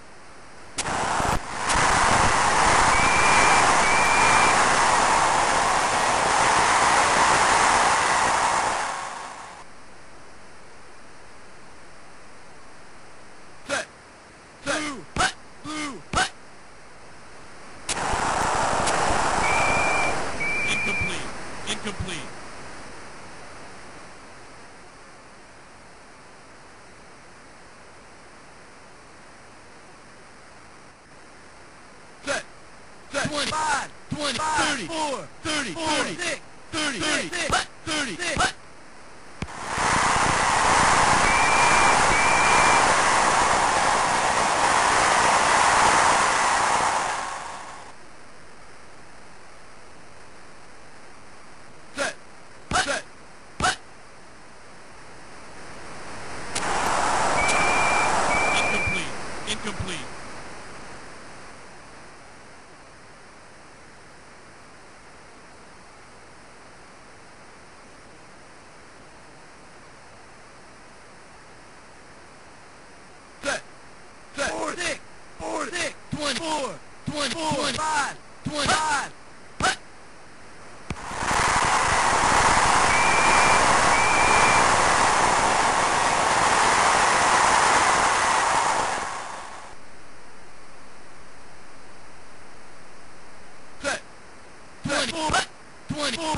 Set, two, hut, blue, hut. Incomplete, incomplete. Set, set, twenty-five, twenty, thirty, four, thirty, thirty, six, thirty, thirty, hut, thirty, hut. Set, set, hut. Incomplete, incomplete. twenty-four, twenty-four, five, twenty-five. Hut. Set. twenty-four, twenty-four.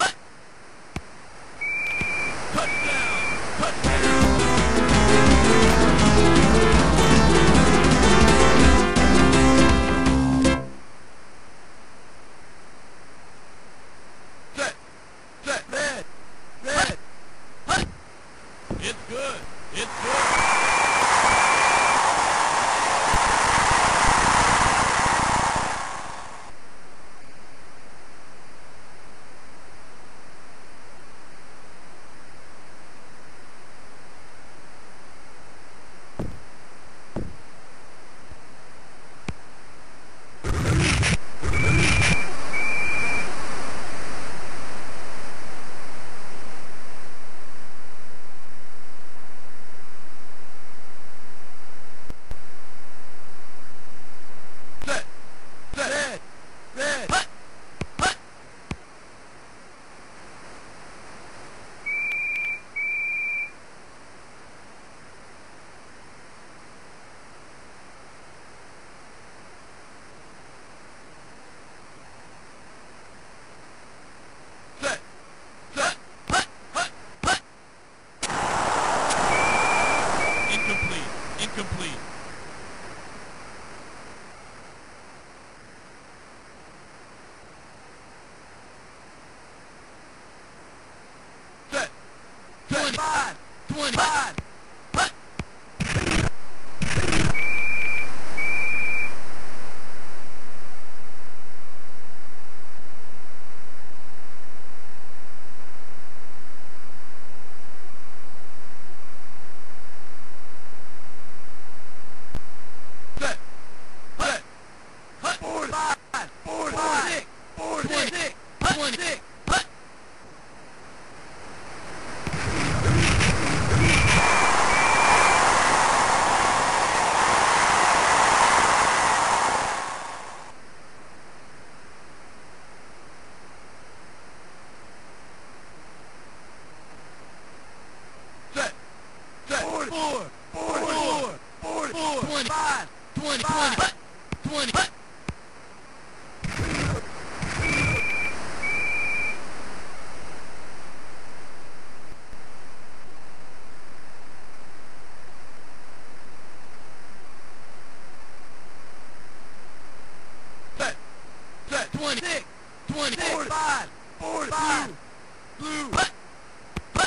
Touchdown, touchdown. Set, set, red, red. Hut. It's good, it's good. Set, set, red, red. Hut, hut. Set, set, hut, hut, hut. Incomplete, incomplete. Set, twenty-five, twenty-five. Hut. Set, set, hut. Forty-five, forty-five, forty-six, twenty-six, hut. Set, set, forty-four, forty-four, forty-four, twenty-five, twenty, twenty, hut, twenty, hut. Set, set, twenty-six, twenty-six, forty-five, forty-five, blue, hut, hut.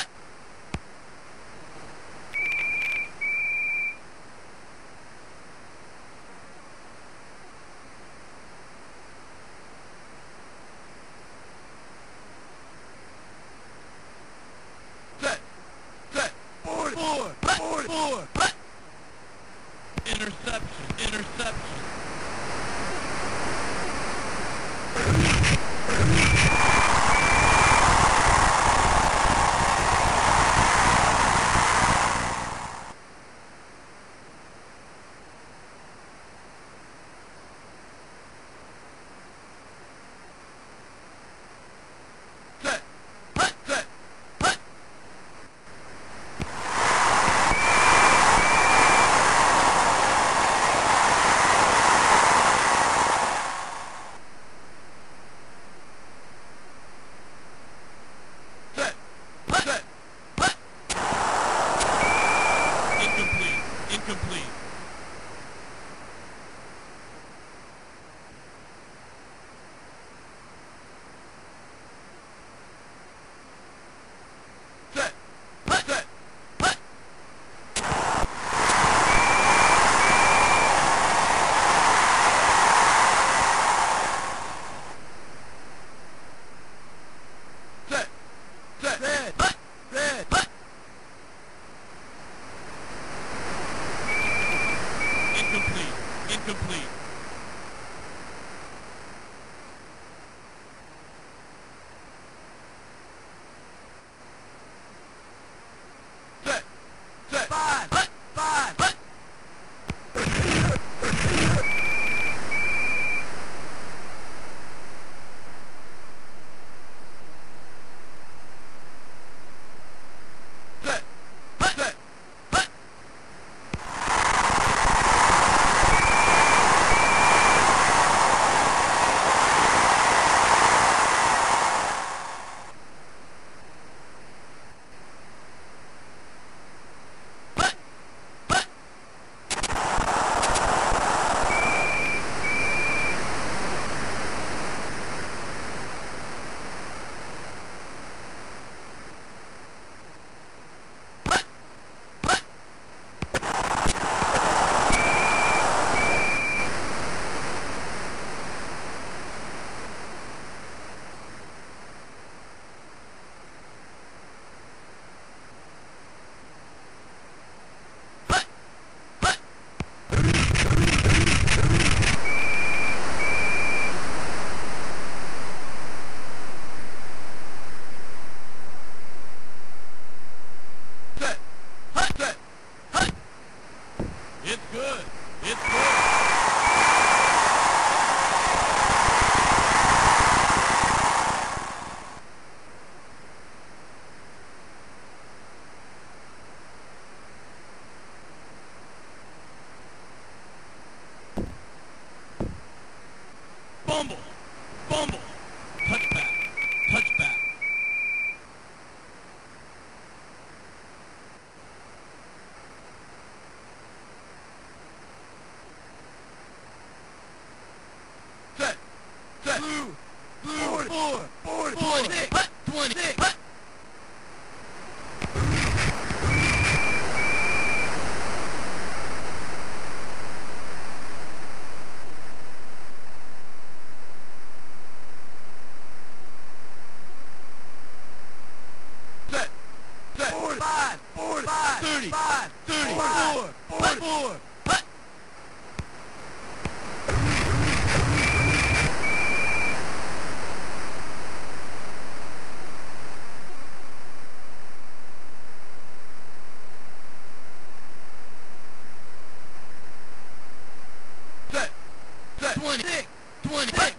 Set, set, forty-four, forty-four, hut. Interception, interception. Set, hut, set, hut. It's good. It's good. Bumble. Bumble. Touchback. Touchback. Set. Set. Blue. Blue. Board. Four. Board. Twenty. Hut. Twenty. Hut. Set. Set. Board. Five. Board. Five. Thirty. Five. Thirty. Four. Four. Board. Four. Hut. Set. Set. Twenty-six. Twenty-six.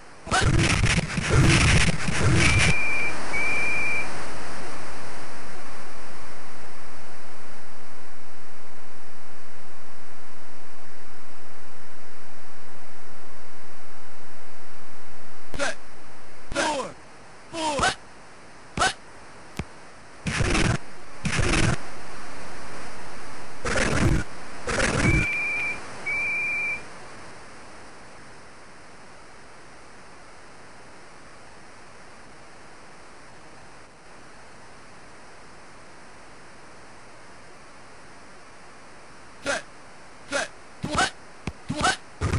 Set. Four. Four. Hut. Hut. Set. Set. What? What?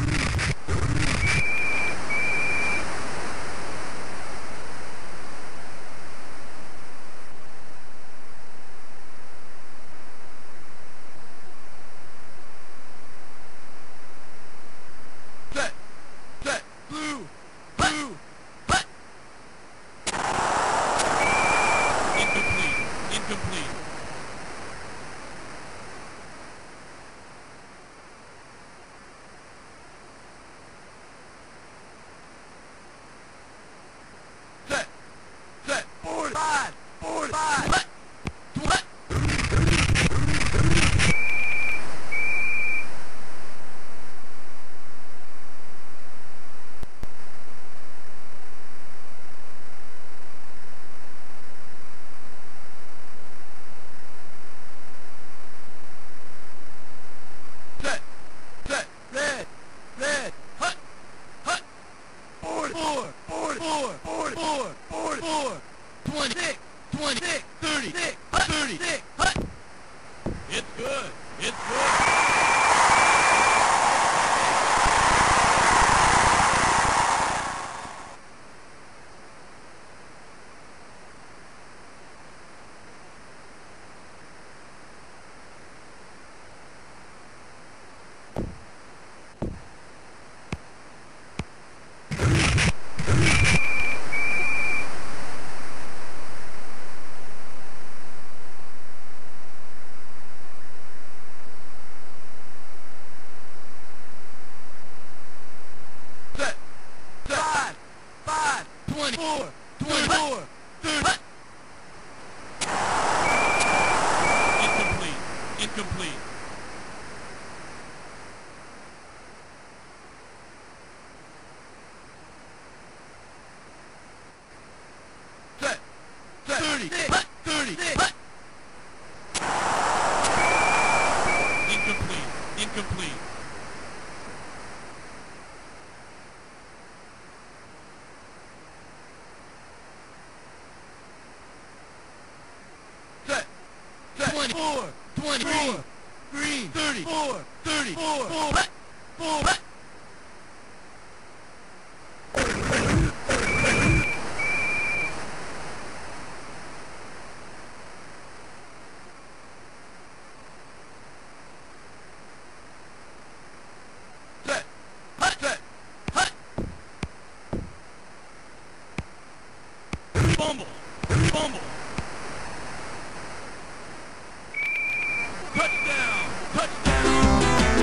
Set. Set. Blue. Blue. Hut. Incomplete. Incomplete. Set. Set. Board. Five. Board. Five. Hut. What? Set. Set. Red. Red. Hut. Hut. Board. Four. Board. Four. Board. Four. Board. Four. Twenty-six. Twenty-six. Thirty-six. Hut. Thirty-six. Hut. It's good. It's good. Set. Set. Five. Five. Twenty-four. Twenty-four. Thirty. Incomplete. Incomplete. Set. Set. Thirty. Hut. Thirty. Hut. Incomplete. Incomplete. Set. Set. Twenty-four. Twenty-four. Green. Thirty-four. Thirty-four. Four. Hut. Four. Hut. Set. Hut. Set. Hut. Fumble. Fumble. Touchdown. Touchdown.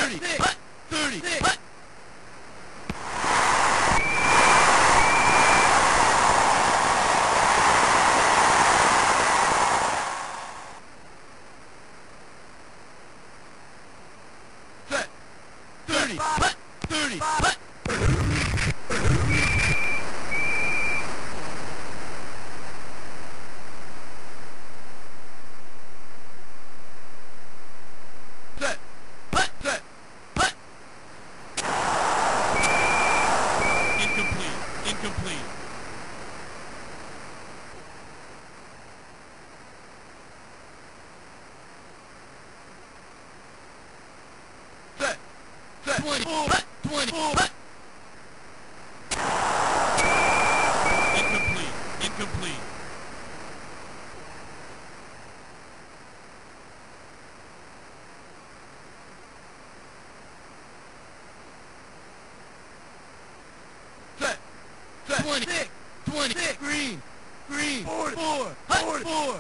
thirty, thirty, thirty. twenty-four, twenty-four. Incomplete, incomplete. Set, set. twenty-six, twenty-six. Green, green. forty-four, forty-four.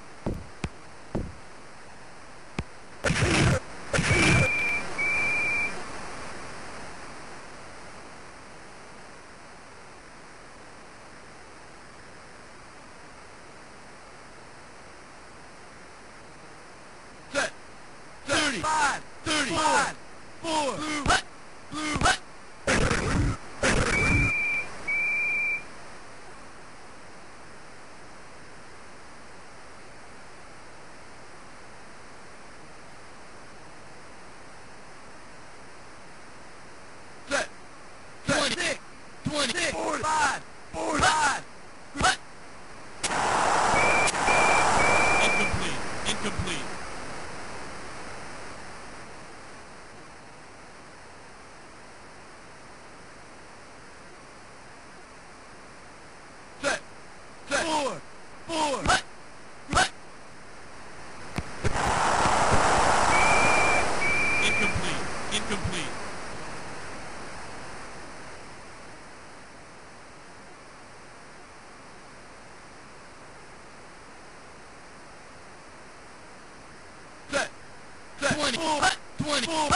Five, thirty-five, four, blue, blue. Set, twenty-six, twenty-six, forty-five, forty-five. Incomplete, incomplete. Four, four. Incomplete, incomplete. Set, set. twenty-four, twenty-four.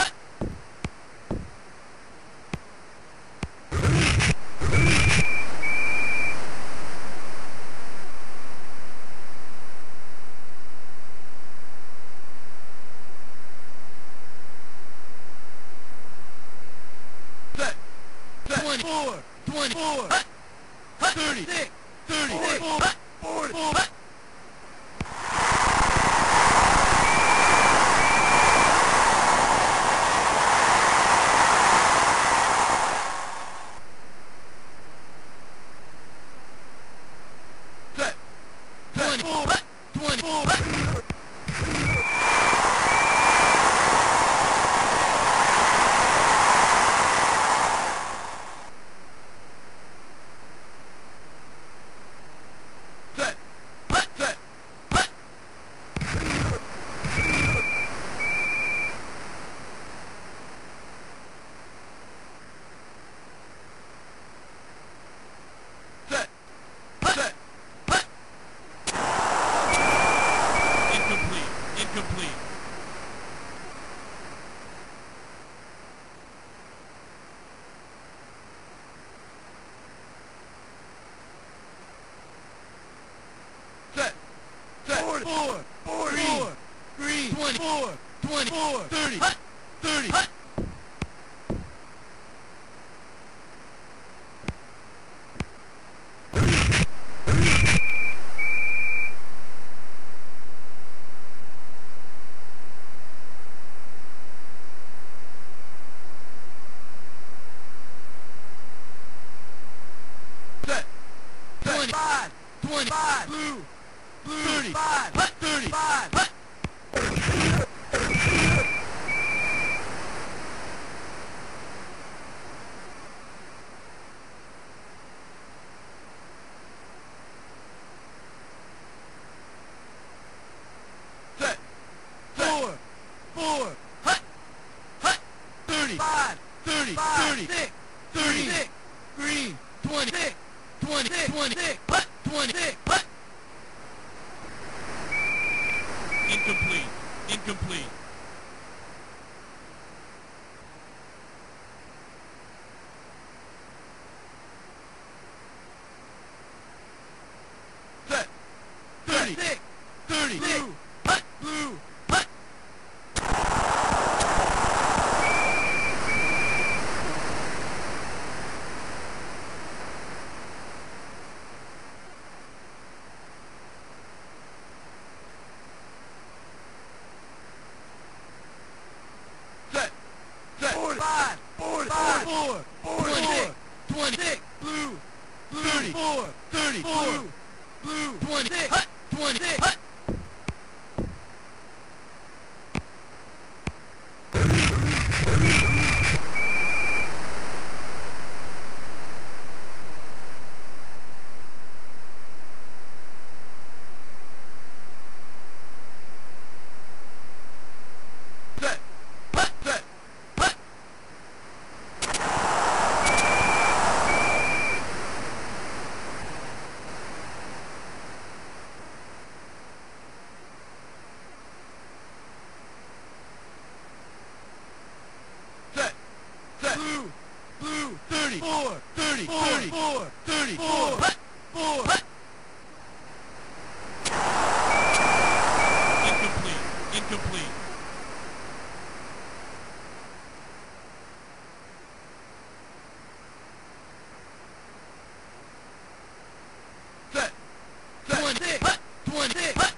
twenty-four, twenty-four, thirty-six, thirty-six, forty-four. Set, twenty-four, twenty-four. Incomplete. Set. Set. Four. Four. Green. Twenty-four. Twenty-four. Thirty. Thirty. twenty-five, twenty-five, blue, blue, thirty-five, thirty-five. Set, four, four, hut, hut, thirty-five, thirty, thirty-six, thirty-six, green, twenty-six. twenty-six, twenty-six, what? twenty-six, what? Incomplete, incomplete. five, forty, five, four, forty-four, twenty-six, blue, blue, thirty-four, thirty-four, blue, twenty-six, twenty-six. Four, thirty, thirty-four, thirty-four, four. Incomplete, incomplete. Set, set, twenty-six, twenty-six.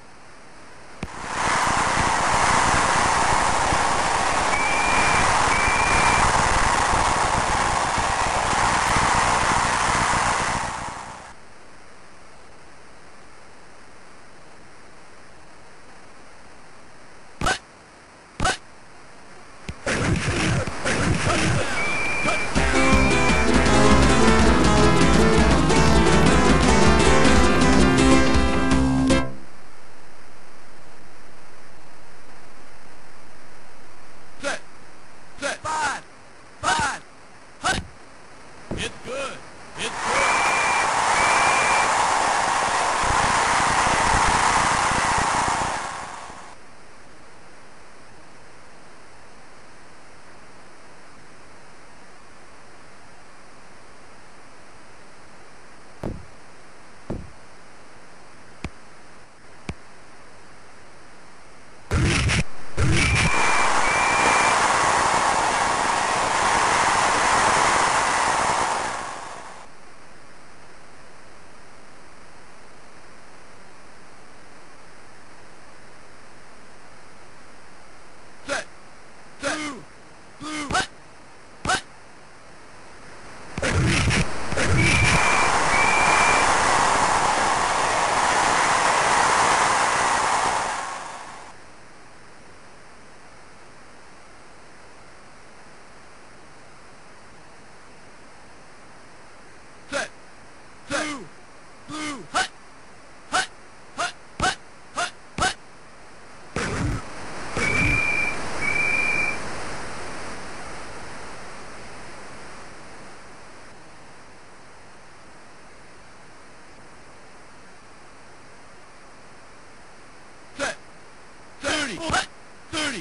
thirty, thirty.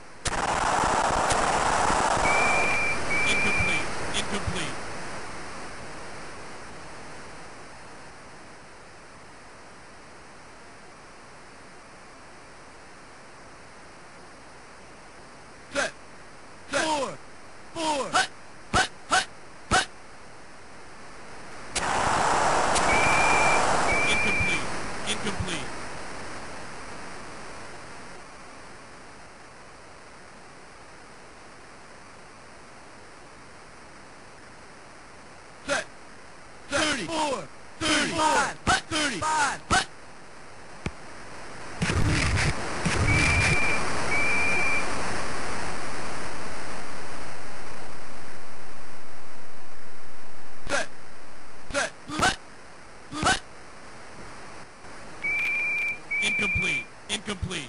Incomplete, incomplete. Set, set. Four, four. Hut, hut, hut, hut. Incomplete, incomplete. Thirty-four, thirty-five, hut, thirty-five, hut. Set, set, hut, hut. Incomplete, incomplete.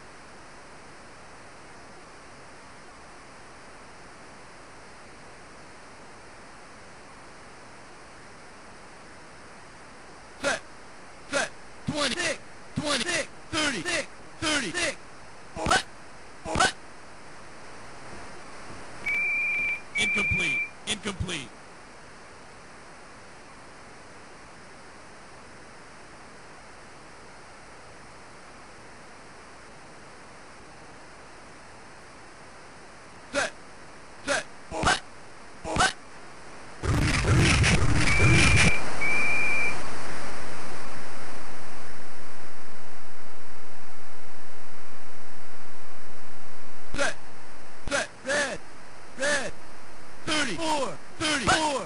Twenty-six, twenty-six, thirty-six, thirty-six. What? What? Incomplete, incomplete. Set, set. What? What? thirty-four, thirty-four.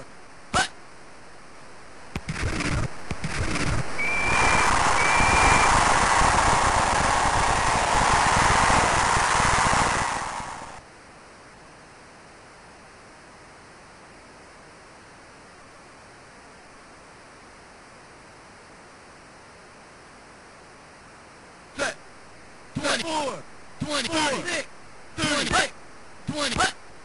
Twenty-four, twenty, thirty-six, thirty-eight, twenty.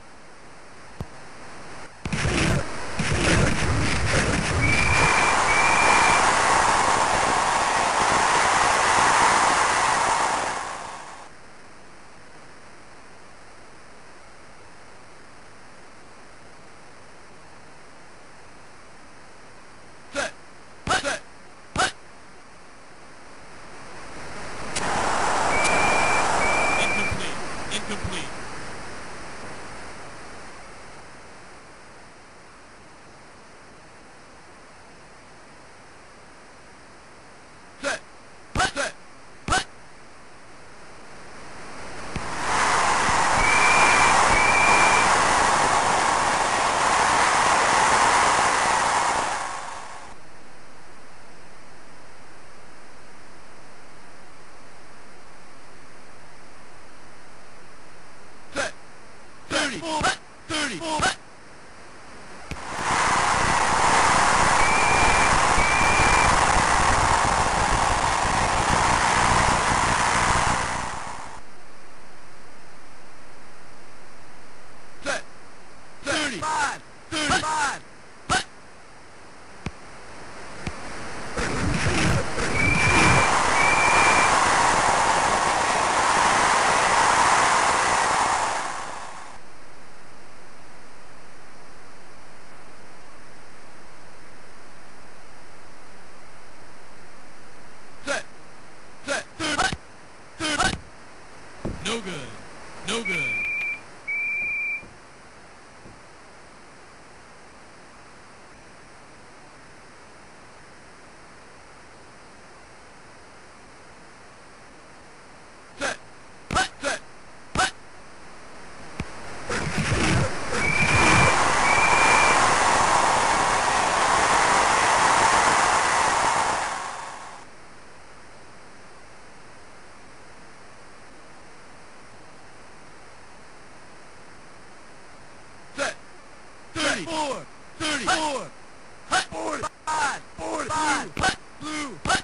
Set, set, hut. Incomplete, incomplete. Set, hut, set, hut. Set, thirty-four, thirty-four. Set, thirty-five, thirty-five. Hut. Set, set, thirty, hut, thirty, hut. No good, no good. Set, hut, set, hut. Set, thirty-four, thirty-four. Hut, forty-five, forty-five. Hut, blue, hut.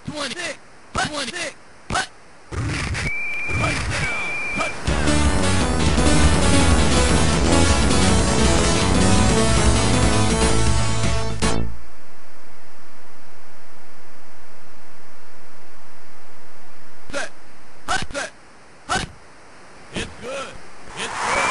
twenty-six, twenty-six, hut. Touchdown, touchdown. Set, hut, set, hut. It's good, it's good.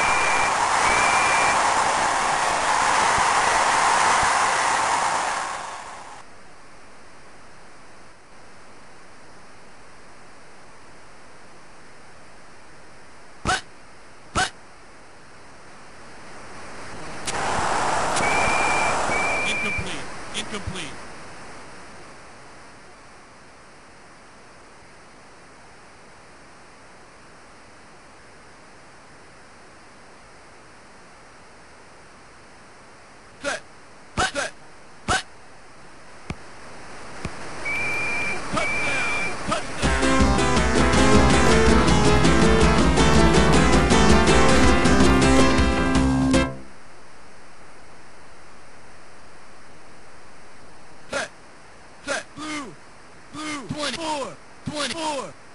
Incomplete. Incomplete. Set. Hut. Set. Hut. Touchdown. Touchdown. Set. Set. Blue. Blue. twenty-four. twenty-four.